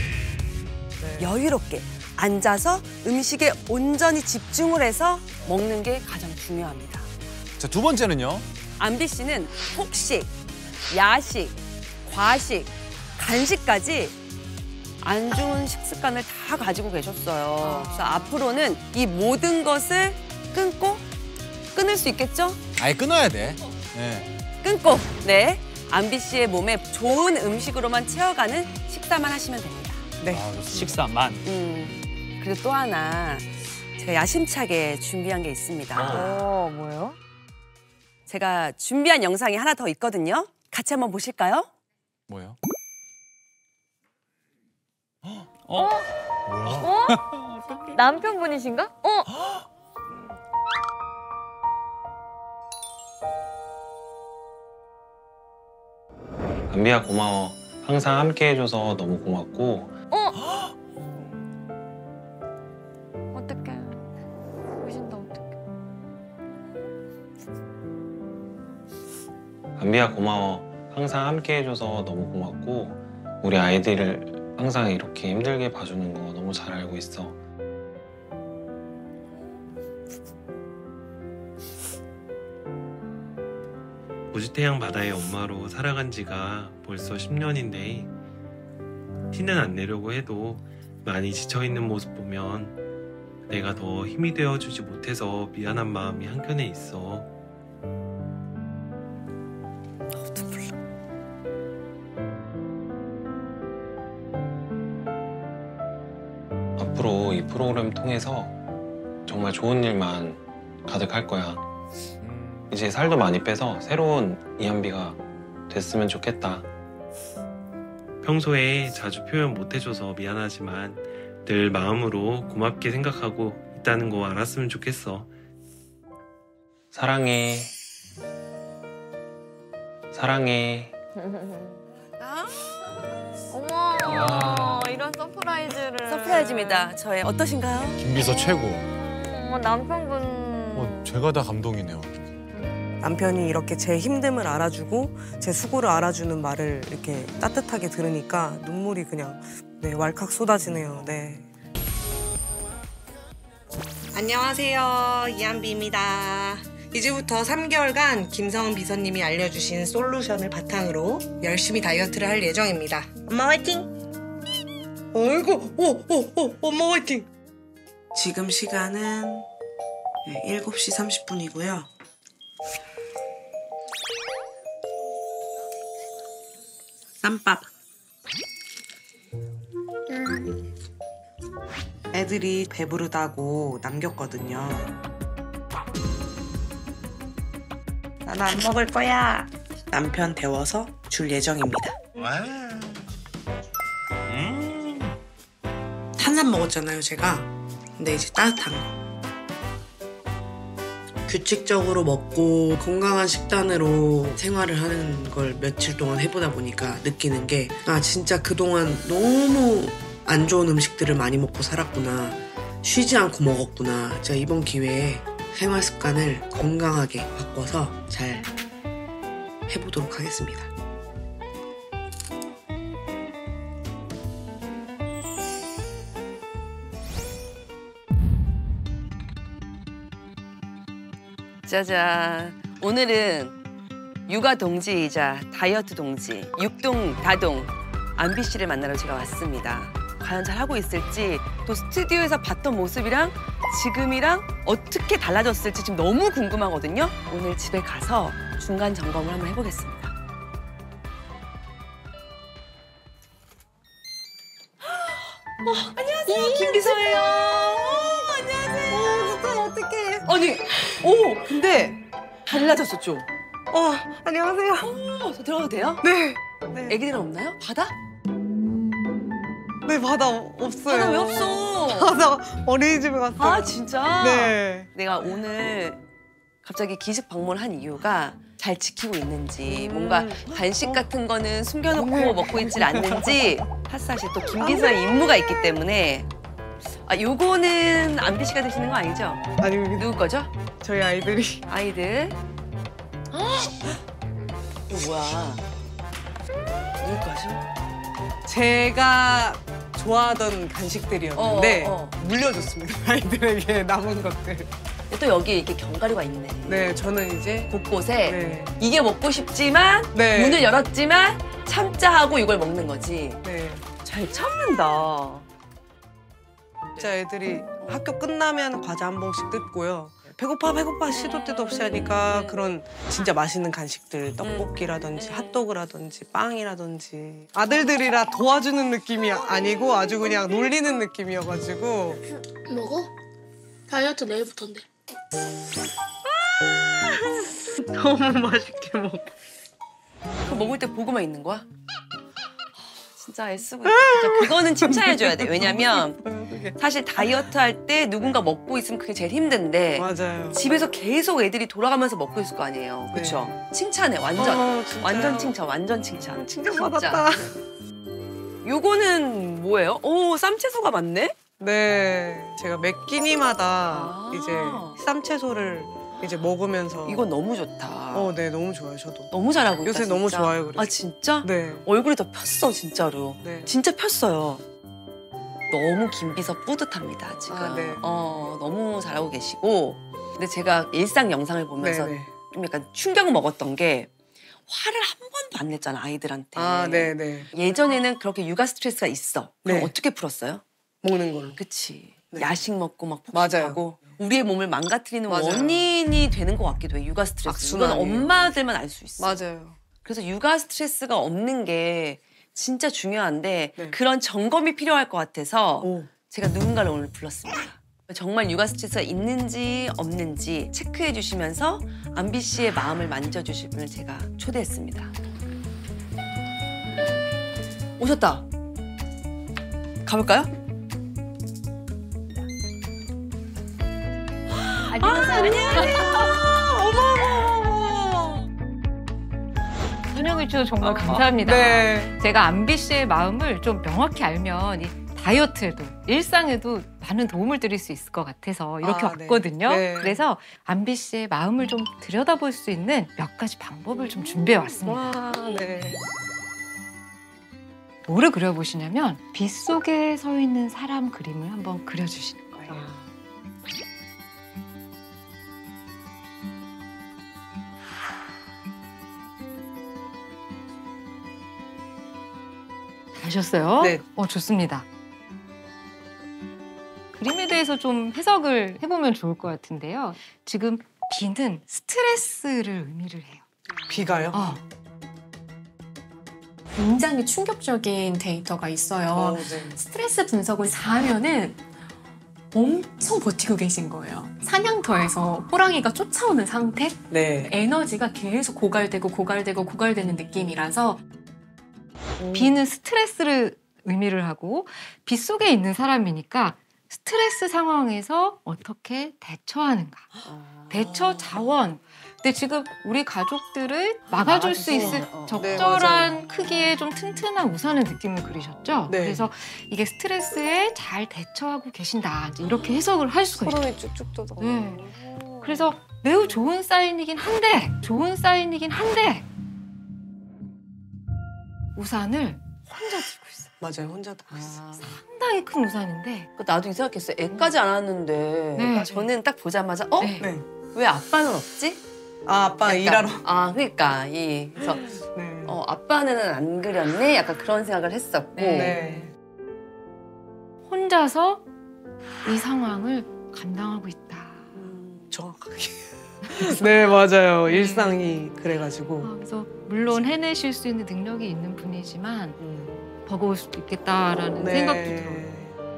여유롭게 앉아서 음식에 온전히 집중을 해서 먹는 게 가장 중요합니다. 자, 두 번째는요? 안비 씨는 폭식, 야식, 과식, 간식까지 안 좋은 식습관을 다 가지고 계셨어요. 그래서 앞으로는 이 모든 것을 끊을 수 있겠죠? 아예 끊어야 돼. 네. 끊고, 네. 안비 씨의 몸에 좋은 음식으로만 채워가는 식사만 하시면 됩니다. 네. 식사만. 그리고 또 하나 제가 야심차게 준비한 게 있습니다. 뭐요? 제가 준비한 영상이 하나 더 있거든요. 같이 한번 보실까요? 뭐요? 남편분이신가? 안비야 고마워. 항상 함께 해줘서 너무 고맙고. 어떡해. 보신다, 어떡해. 안비야 고마워. 항상 함께 해줘서 너무 고맙고 우리 아이들을 항상 이렇게 힘들게 봐주는 거 너무 잘 알고 있어. 무주태양 바다의 엄마로 살아간 지가 벌써 10년인데 티는 안 내려고 해도 많이 지쳐있는 모습 보면 내가 더 힘이 되어주지 못해서 미안한 마음이 한켠에 있어. 앞으로 이 프로그램 통해서 정말 좋은 일만 가득할 거야. 이제 살도 많이 빼서 새로운 이한비가 됐으면 좋겠다. 평소에 자주 표현 못해줘서 미안하지만 늘 마음으로 고맙게 생각하고 있다는 거 알았으면 좋겠어. 사랑해. 사랑해. 어머, 이런 서프라이즈를. 서프라이즈입니다. 저의 어떠신가요? 김비서 최고. 남편분. 제가 다 감동이네요. 남편이 이렇게 제 힘듦을 알아주고 제 수고를 알아주는 말을 이렇게 따뜻하게 들으니까 눈물이 그냥 왈칵 쏟아지네요. 네. 안녕하세요. 이한비입니다. 이제부터 3개월간 김성은 비서님이 알려주신 솔루션을 바탕으로 열심히 다이어트를 할 예정입니다. 엄마 화이팅! 어이구, 엄마 화이팅! 지금 시간은 7시 30분이고요. 쌈밥. 애들이 배부르다고 남겼거든요. 난 안 먹을 거야. 남편 데워서 줄 예정입니다. 탄산 먹었잖아요, 제가. 근데 이제 따뜻한 거. 규칙적으로 먹고 건강한 식단으로 생활을 하는 걸 며칠 동안 해보다 보니까 느끼는 게 진짜 그동안 너무 안 좋은 음식들을 많이 먹고 살았구나. 쉬지 않고 먹었구나. 제가 이번 기회에 생활 습관을 건강하게 바꿔서 잘 해보도록 하겠습니다. 짜잔. 오늘은 육아 동지이자 다이어트 동지, 육동 다동 안비 씨를 만나러 제가 왔습니다. 과연 잘하고 있을지, 또 스튜디오에서 봤던 모습이랑 지금이랑 어떻게 달라졌을지 지금 너무 궁금하거든요. 오늘 집에 가서 중간 점검을 한번 해보겠습니다. 안녕하세요. 김비서예요. 안녕하세요. 어떡해. 아니, 근데 달라졌었죠? 안녕하세요. 저 들어가도 돼요? 네. 애기들은 없나요? 바다? 네, 바다 없어요. 바다 왜 없어? 바다 어린이집에 갔어요. 아, 진짜? 네. 내가 오늘 갑자기 기습 방문한 이유가 잘 지키고 있는지 뭔가 간식 같은 거는 숨겨놓고 먹고 있질 않는지 핫사실 또 김비서의 임무가 있기 때문에 요거는 안비 씨가 드시는 거 아니죠? 아닙니다. 누구 거죠? 저희 아이들이. 아이들. 이거 뭐야? 누구 거죠? 제가 좋아하던 간식들이었는데 물려줬습니다. 아이들에게 남은 것들. 또 여기 이렇게 견과류가 있네. 네, 저는 이제 곳곳에 이게 먹고 싶지만 문을 열었지만 참자 하고 이걸 먹는 거지. 네. 잘 참는다. 진짜 애들이 학교 끝나면 과자 한 봉씩 뜯고요. 배고파 배고파 시도 때도 없이 하니까 그런 진짜 맛있는 간식들 떡볶이라든지 핫도그라든지 빵이라든지 아들들이라 도와주는 느낌이 아니고 아주 그냥 놀리는 느낌이어가지고. 먹어? 다이어트 내일부터인데. 너무 맛있게 먹어. 그거 먹을 때 보고만 있는 거야? 진짜 애쓰고 있다. 진짜 그거는 칭찬해줘야 돼. 왜냐면 사실 다이어트 할 때 누군가 먹고 있으면 그게 제일 힘든데 맞아요. 집에서 계속 애들이 돌아가면서 먹고 있을 거 아니에요. 그렇죠? 칭찬해. 완전. 완전 칭찬. 완전 칭찬. 칭찬받았다. 요거는 뭐예요? 오, 쌈채소가 많네? 네. 제가 매 끼니마다 이제 쌈채소를 이제 먹으면서. 이건 너무 좋다. 네, 너무 좋아요, 저도. 너무 잘하고 있다, 요새 진짜. 너무 좋아요, 그래서. 아, 진짜? 네. 얼굴이 더 폈어, 진짜로. 네. 진짜 폈어요. 너무 김비서 뿌듯합니다, 지금. 네. 너무 잘하고 계시고. 근데 제가 일상 영상을 보면서 네. 좀 약간 충격 먹었던 게 화를 한 번도 안 냈잖아, 아이들한테. 네네. 예전에는 그렇게 육아 스트레스가 있어. 그럼 네. 어떻게 풀었어요? 먹는 걸로. 그치. 네. 야식 먹고 막 맞아요. 폭식하고 우리의 몸을 망가뜨리는 맞아요. 원인이 되는 것 같기도 해, 육아 스트레스. 이건 악순환이에요. 엄마들만 알 수 있어. 맞아요. 그래서 육아 스트레스가 없는 게 진짜 중요한데 네. 그런 점검이 필요할 것 같아서 제가 누군가를 오늘 불렀습니다. 정말 육아 스트레스가 있는지 없는지 체크해 주시면서 안비 씨의 마음을 만져주실 분을 제가 초대했습니다. 오셨다. 가볼까요? 안녕하세요. 설명해 주셔서 정말 감사합니다. 네. 제가 안비 씨의 마음을 좀 명확히 알면 이 다이어트에도 일상에도 많은 도움을 드릴 수 있을 것 같아서 이렇게 왔거든요. 네. 그래서 안비 씨의 마음을 좀 들여다볼 수 있는 몇 가지 방법을 좀 준비해 왔습니다. 와, 네. 뭐를 그려보시냐면 빗속에 서 있는 사람 그림을 한번 그려주시는 거예요. 하셨어요? 네. 좋습니다. 그림에 대해서 좀 해석을 해보면 좋을 것 같은데요. 지금 비는 스트레스를 의미를 해요. 비가요? 굉장히 충격적인 데이터가 있어요. 네. 스트레스 분석을 4년은 엄청 버티고 계신 거예요. 사냥터에서 호랑이가 쫓아오는 상태? 네. 에너지가 계속 고갈되는 느낌이라서 비는 스트레스를 의미를 하고 빗속에 있는 사람이니까 스트레스 상황에서 어떻게 대처하는가. 대처 자원. 근데 지금 우리 가족들을 막아줄 수 있을 적절한 크기의 좀 튼튼한 우산의 느낌을 그리셨죠? 네. 그래서 이게 스트레스에 잘 대처하고 계신다. 이제 이렇게 해석을 할 수가 있어요. 소름이 쭉쭉 돋아. 네. 그래서 매우 좋은 사인이긴 한데 우산을 혼자 들고 있어요. 맞아요, 혼자 들고 있어요. 상당히 큰 우산인데 나도 이 생각했어요. 애까지 안 왔는데 네. 저는 딱 보자마자 네. 왜 아빠는 없지? 아빠 약간, 일하러. 그러니까 그래서 네. 아빠는 안 그렸네? 약간 그런 생각을 했었고 네. 혼자서 이 상황을 감당하고 있다. 정확하게. 네, 맞아요. 일상이 그래가지고. 그래서 물론 해내실 수 있는 능력이 있는 분이지만 버거울 수도 있겠다라는 생각도 들어요.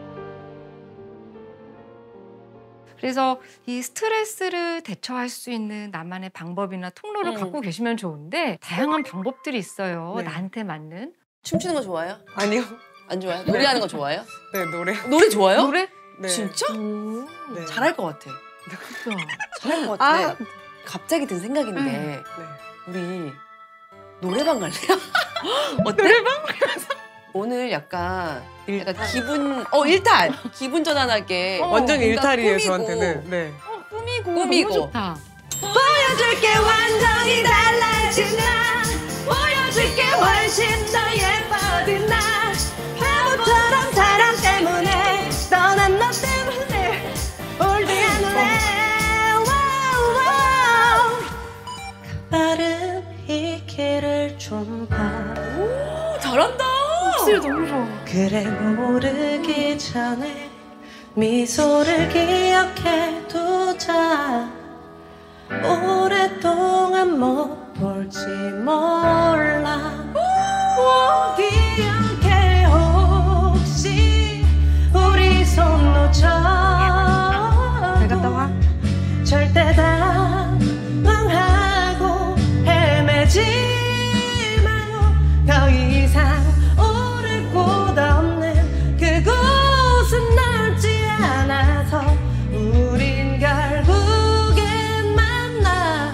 그래서 이 스트레스를 대처할 수 있는 나만의 방법이나 통로를 갖고 계시면 좋은데 다양한 방법들이 있어요. 네. 나한테 맞는. 춤추는 거 좋아해요? 아니요. 안 좋아해요? 노래하는 거 좋아해요? 네, 노래. 노래 좋아요? 노래? 네. 진짜? 네. 잘할 것 같아. 그렇죠. 잘할 것 같아. 갑자기 든 생각인데 네. 우리 노래방 갈래요? 어때? 노래방? 오늘 약간 기분 일탈 기분 전환하게 완전 뭔가 일탈이에요 꾸미고, 저한테는. 네. 꾸미고 너무 좋다. 보여줄게 완전히 달라진 나 보여줄게 훨씬 더 예뻐진 나 바보처럼 사랑 때문에 떠난 너 때문에 울지 않을래 빠른 이 길을 좀 봐. 잘한다. 목소리 너무 좋아. 그래 모르기 전에 미소를 기억해 두자. 오랫동안 못 볼지 몰라. 기억해 혹시 우리 손 놓쳐. 잘 갔다 와. 절대 당황하고 헤매지 마요. 더 이상 오를 곳 없는 그곳은 넓지 않아서 우린 결국엔 만나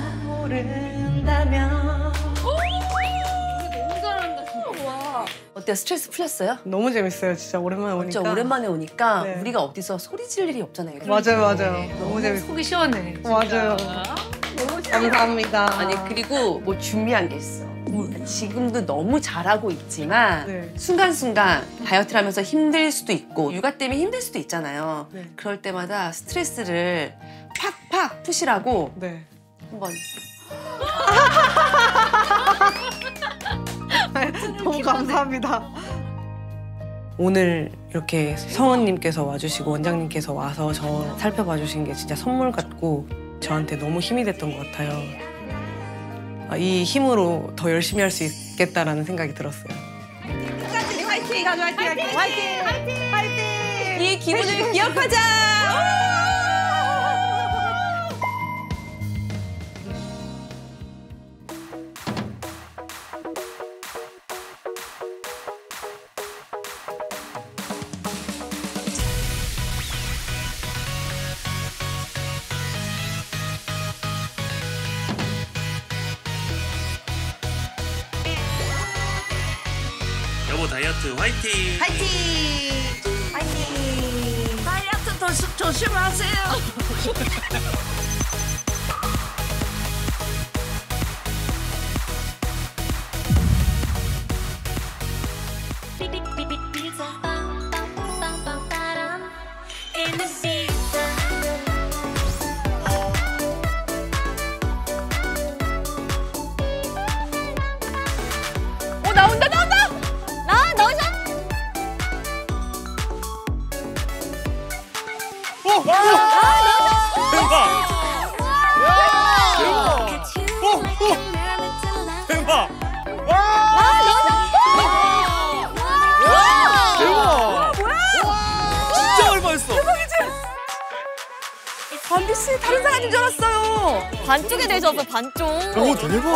모른다면. 너무 잘한다 진짜. 와. 어때요? 스트레스 풀렸어요? 너무 재밌어요. 진짜 오랜만에 오니까. 진짜 오랜만에 오니까 네. 우리가 어디서 소리 지를 일이 없잖아요. 맞아요. 너무 재밌어요. 속이 시원해. 맞아요. 감사합니다. 아니 그리고 뭐 준비한 게 있어. 지금도 너무 잘하고 있지만 네. 순간순간 다이어트를 하면서 힘들 수도 있고 육아 때문에 힘들 수도 있잖아요. 네. 그럴 때마다 스트레스를 팍팍 푸시라고 네. 한번 너무 감사합니다. 오늘 이렇게 성원님께서 와주시고 원장님께서 와서 저 살펴봐 주신 게 진짜 선물 같고 저한테 너무 힘이 됐던 것 같아요. 이 힘으로 더 열심히 할 수 있겠다라는 생각이 들었어요. 화이팅! 화이팅! 화이팅! 화이팅! 화이팅! 이 기분을 기억하자! 여보 다이어트 화이팅! 화이팅! 화이팅! 다이어트 조심하세요. 나온다! 나오셔. 대박! 진짜 얼마였어? 반비 씨 다른 사람인 줄 알았어요. 반쪽에 되셔서 반쪽. 오 대박!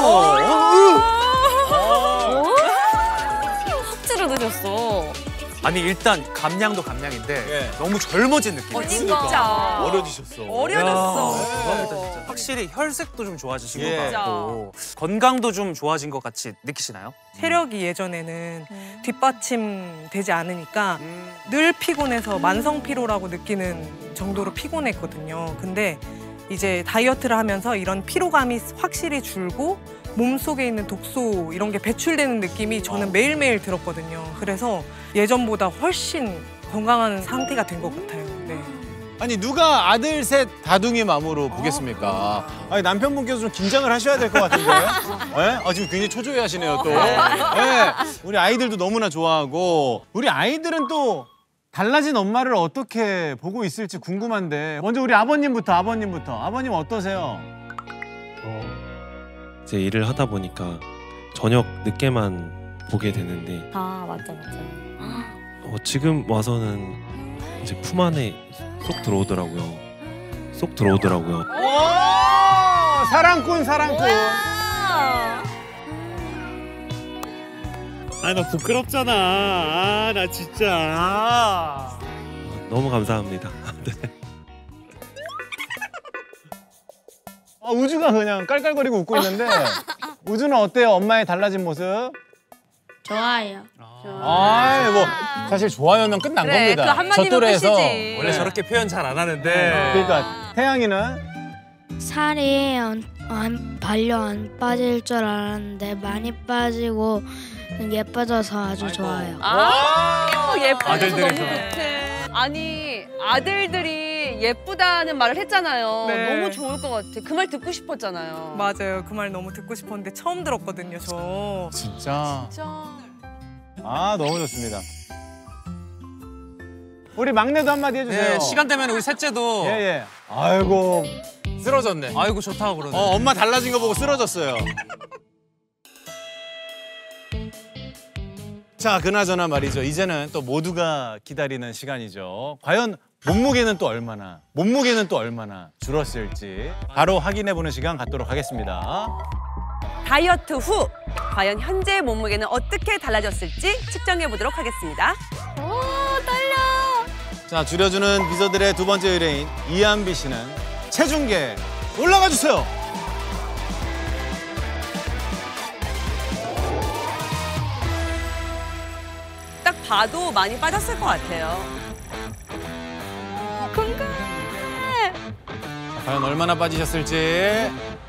합치를 드셨어. 아니 일단 감량도 감량인데 너무 젊어진 느낌이에요. 진짜. 어려지셨어. 어려졌어. 대박이다 진짜. 확실히 혈색도 좀 좋아지신 예. 것 같고 건강도 좀 좋아진 것 같이 느끼시나요? 체력이 예전에는 뒷받침되지 않으니까 늘 피곤해서 만성 피로라고 느끼는 정도로 피곤했거든요. 근데 이제 다이어트를 하면서 이런 피로감이 확실히 줄고 몸속에 있는 독소 이런 게 배출되는 느낌이 저는 매일매일 들었거든요. 그래서 예전보다 훨씬 건강한 상태가 된 것 같아요. 네. 아니 누가 아들 셋 다둥이 맘으로 보겠습니까? 아니 남편분께서 좀 긴장을 하셔야 될 것 같은데. 네? 지금 굉장히 초조해하시네요 또. 네. 우리 아이들도 너무나 좋아하고 우리 아이들은 또 달라진 엄마를 어떻게 보고 있을지 궁금한데 먼저 우리 아버님부터. 아버님 어떠세요? 이제 일을 하다 보니까 저녁 늦게만 보게 되는데 아 맞아. 지금 와서는 이제 품 안에 쏙 들어오더라고요. 오! 사랑꾼. 나 부끄럽잖아. 나 진짜. 너무 감사합니다. 우주가 그냥 깔깔거리고 웃고 있는데 우주는 어때요? 엄마의 달라진 모습? 좋아요. 아이 뭐 사실 좋아요면 끝난 그래, 겁니다. 그 한마디면 저 또래에서. 끝이지. 원래 저렇게 표현 잘 안 하는데. 그러니까 태양이는 살이 별로 안 빠질 줄 알았는데 많이 빠지고 예뻐져서 아주 좋아요. 예뻐져서 아들들이 너무 좋아요. 좋대. 아니 아들들이 예쁘다는 말을 했잖아요. 네. 너무 좋을 것 같아. 그 말 듣고 싶었잖아요. 맞아요. 그 말 너무 듣고 싶었는데 처음 들었거든요, 저. 진짜. 아 너무 좋습니다. 우리 막내도 한마디 해주세요. 네, 시간 되면 우리 셋째도. 예. 아이고 쓰러졌네. 아이고 좋다고 그러네. 엄마 달라진 거 보고 쓰러졌어요. 자, 그나저나 말이죠. 이제는 또 모두가 기다리는 시간이죠. 과연 몸무게는 또 얼마나 줄었을지 바로 확인해보는 시간 갖도록 하겠습니다. 다이어트 후 과연 현재 몸무게는 어떻게 달라졌을지 측정해보도록 하겠습니다. 자, 줄여주는 비서들의 두 번째 의뢰인 이한비 씨는 체중계 올라가 주세요. 딱 봐도 많이 빠졌을 것 같아요. 과연 얼마나 빠지셨을지.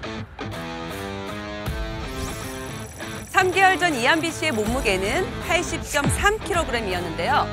3개월 전 이한비 씨의 몸무게는 80.3kg이었는데요.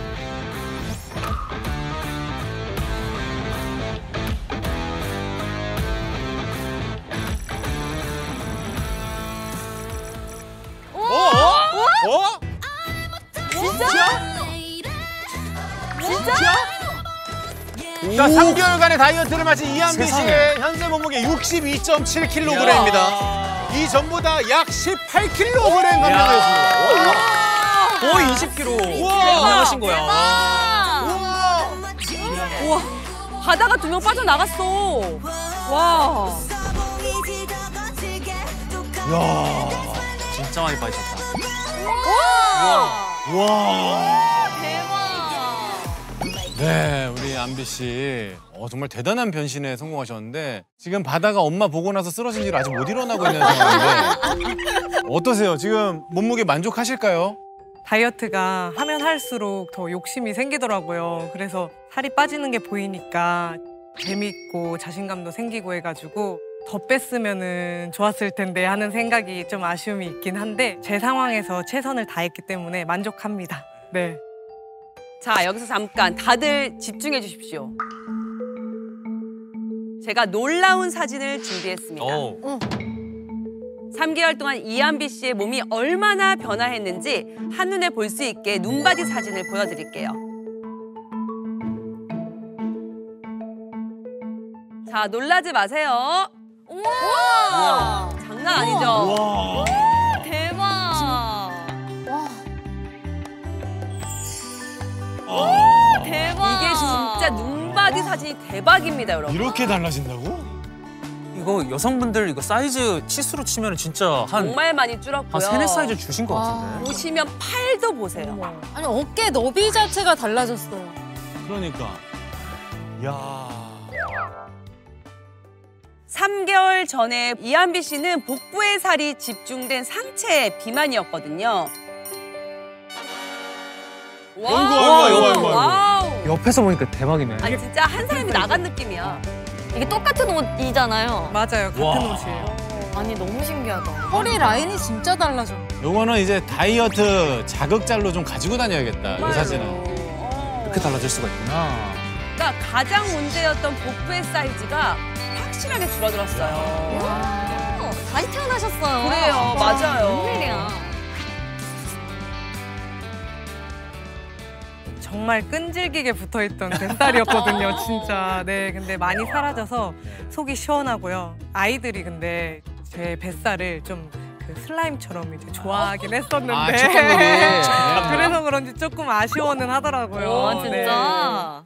자, 3개월간의 다이어트를 마친 이한비 씨의 현재 몸무게 62.7kg입니다. 이전보다 약 18kg 감량하였습니다. 거의 20kg 대박. 감량하신 거야. 우와, 바다가 2명 빠져나갔어. 와. 이야, 진짜 많이 빠지셨다. 와. 네, 우리 안비 씨 정말 대단한 변신에 성공하셨는데 지금 바다가 엄마 보고 나서 쓰러진 뒤로 아직 못 일어나고 있는 상황인데 어떠세요? 지금 몸무게 만족하실까요? 다이어트가 하면 할수록 더 욕심이 생기더라고요. 그래서 살이 빠지는 게 보이니까 재밌고 자신감도 생기고 해가지고 더 뺐으면은 좋았을 텐데 하는 생각이 좀 아쉬움이 있긴 한데 제 상황에서 최선을 다했기 때문에 만족합니다. 네. 자, 여기서 잠깐 다들 집중해 주십시오. 제가 놀라운 사진을 준비했습니다. 3개월 동안 이한비 씨의 몸이 얼마나 변화했는지 한눈에 볼 수 있게 눈바디 사진을 보여드릴게요. 자, 놀라지 마세요. 우와! 장난 아니죠? 우와. 대박. 대박. 이게 진짜 눈바디 사진이 대박입니다, 여러분. 이렇게 달라진다고? 이거 여성분들 이거 사이즈 치수로 치면 진짜 한 정말 많이 줄었고요. 한 3, 4사이즈 주신 것 같은데. 보시면 팔도 보세요. 아니 어깨 너비 자체가 달라졌어요. 그러니까. 야. 3개월 전에 이한비 씨는 복부의 살이 집중된 상체 비만이었거든요. 와우. 옆에서 보니까 대박이네. 아니 진짜 한 사람이 나간 느낌이야. 이게 똑같은 옷이잖아요. 맞아요. 같은 와. 옷이에요. 아니 너무 신기하다. 허리 라인이 진짜 달라져. 요거는 이제 다이어트 자극잘로 좀 가지고 다녀야겠다. 이 사진은. 이렇게 달라질 수가 있구나. 그러니까 가장 문제였던 복부의 사이즈가 확실하게 줄어들었어요. 다시 태어나셨어요. 그래요, 맞아요. 웬일이야. 정말 끈질기게 붙어있던 뱃살이었거든요, 진짜. 네, 근데 많이 사라져서 속이 시원하고요. 아이들이 근데 제 뱃살을 좀 그 슬라임처럼 이제 좋아하긴 했었는데 축구놀이. 그래서 그런지 조금 아쉬워는 하더라고요. 진짜.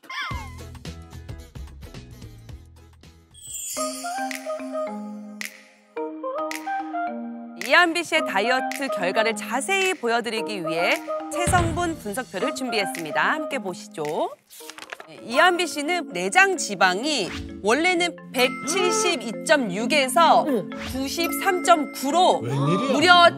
이한비 씨의 다이어트 결과를 자세히 보여드리기 위해 체성분 분석표를 준비했습니다. 함께 보시죠. 이한비 씨는 내장 지방이 원래는 172.6에서 93.9로 무려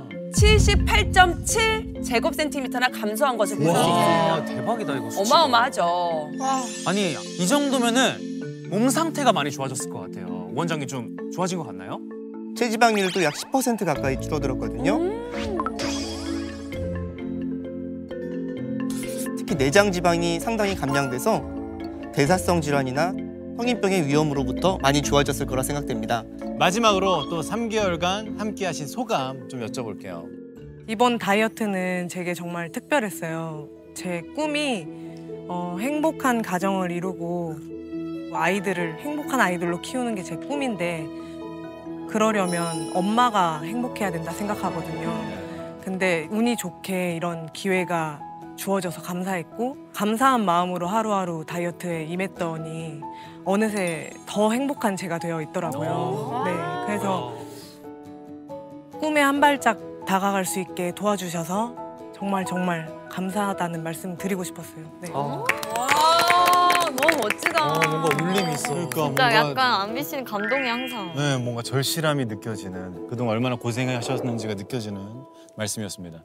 78.7 제곱센티미터나 감소한 것을 볼 수 있어요. 와, 대박이다 이거. 수치가. 어마어마하죠. 아니 이 정도면은 몸 상태가 많이 좋아졌을 것 같아요. 원장님 좀 좋아진 것 같나요? 체지방률도 약 10% 가까이 줄어들었거든요. 특히 내장 지방이 상당히 감량돼서 대사성 질환이나 성인병의 위험으로부터 많이 좋아졌을 거라 생각됩니다. 마지막으로 또 3개월간 함께 하신 소감 좀 여쭤볼게요. 이번 다이어트는 제게 정말 특별했어요. 제 꿈이 행복한 가정을 이루고 아이들을 행복한 아이들로 키우는 게 제 꿈인데 그러려면 엄마가 행복해야 된다 생각하거든요. 근데 운이 좋게 이런 기회가 주어져서 감사했고 감사한 마음으로 하루하루 다이어트에 임했더니 어느새 더 행복한 제가 되어 있더라고요. 네, 그래서 꿈에 한 발짝 다가갈 수 있게 도와주셔서 정말 정말 감사하다는 말씀 드리고 싶었어요. 네. 와, 너무 멋지다. 뭔가 울림이 있어. 그러니까 진짜 뭔가 약간 안비 씨는 감동이 항상. 네, 뭔가 절실함이 느껴지는 그동안 얼마나 고생하셨는지가 느껴지는 말씀이었습니다.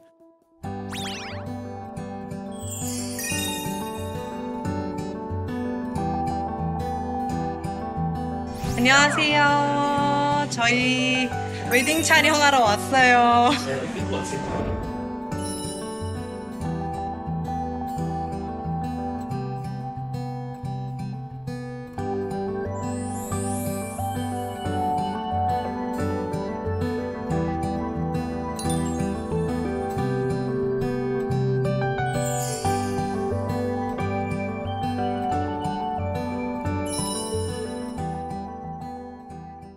안녕하세요. 저희 웨딩 촬영하러 왔어요.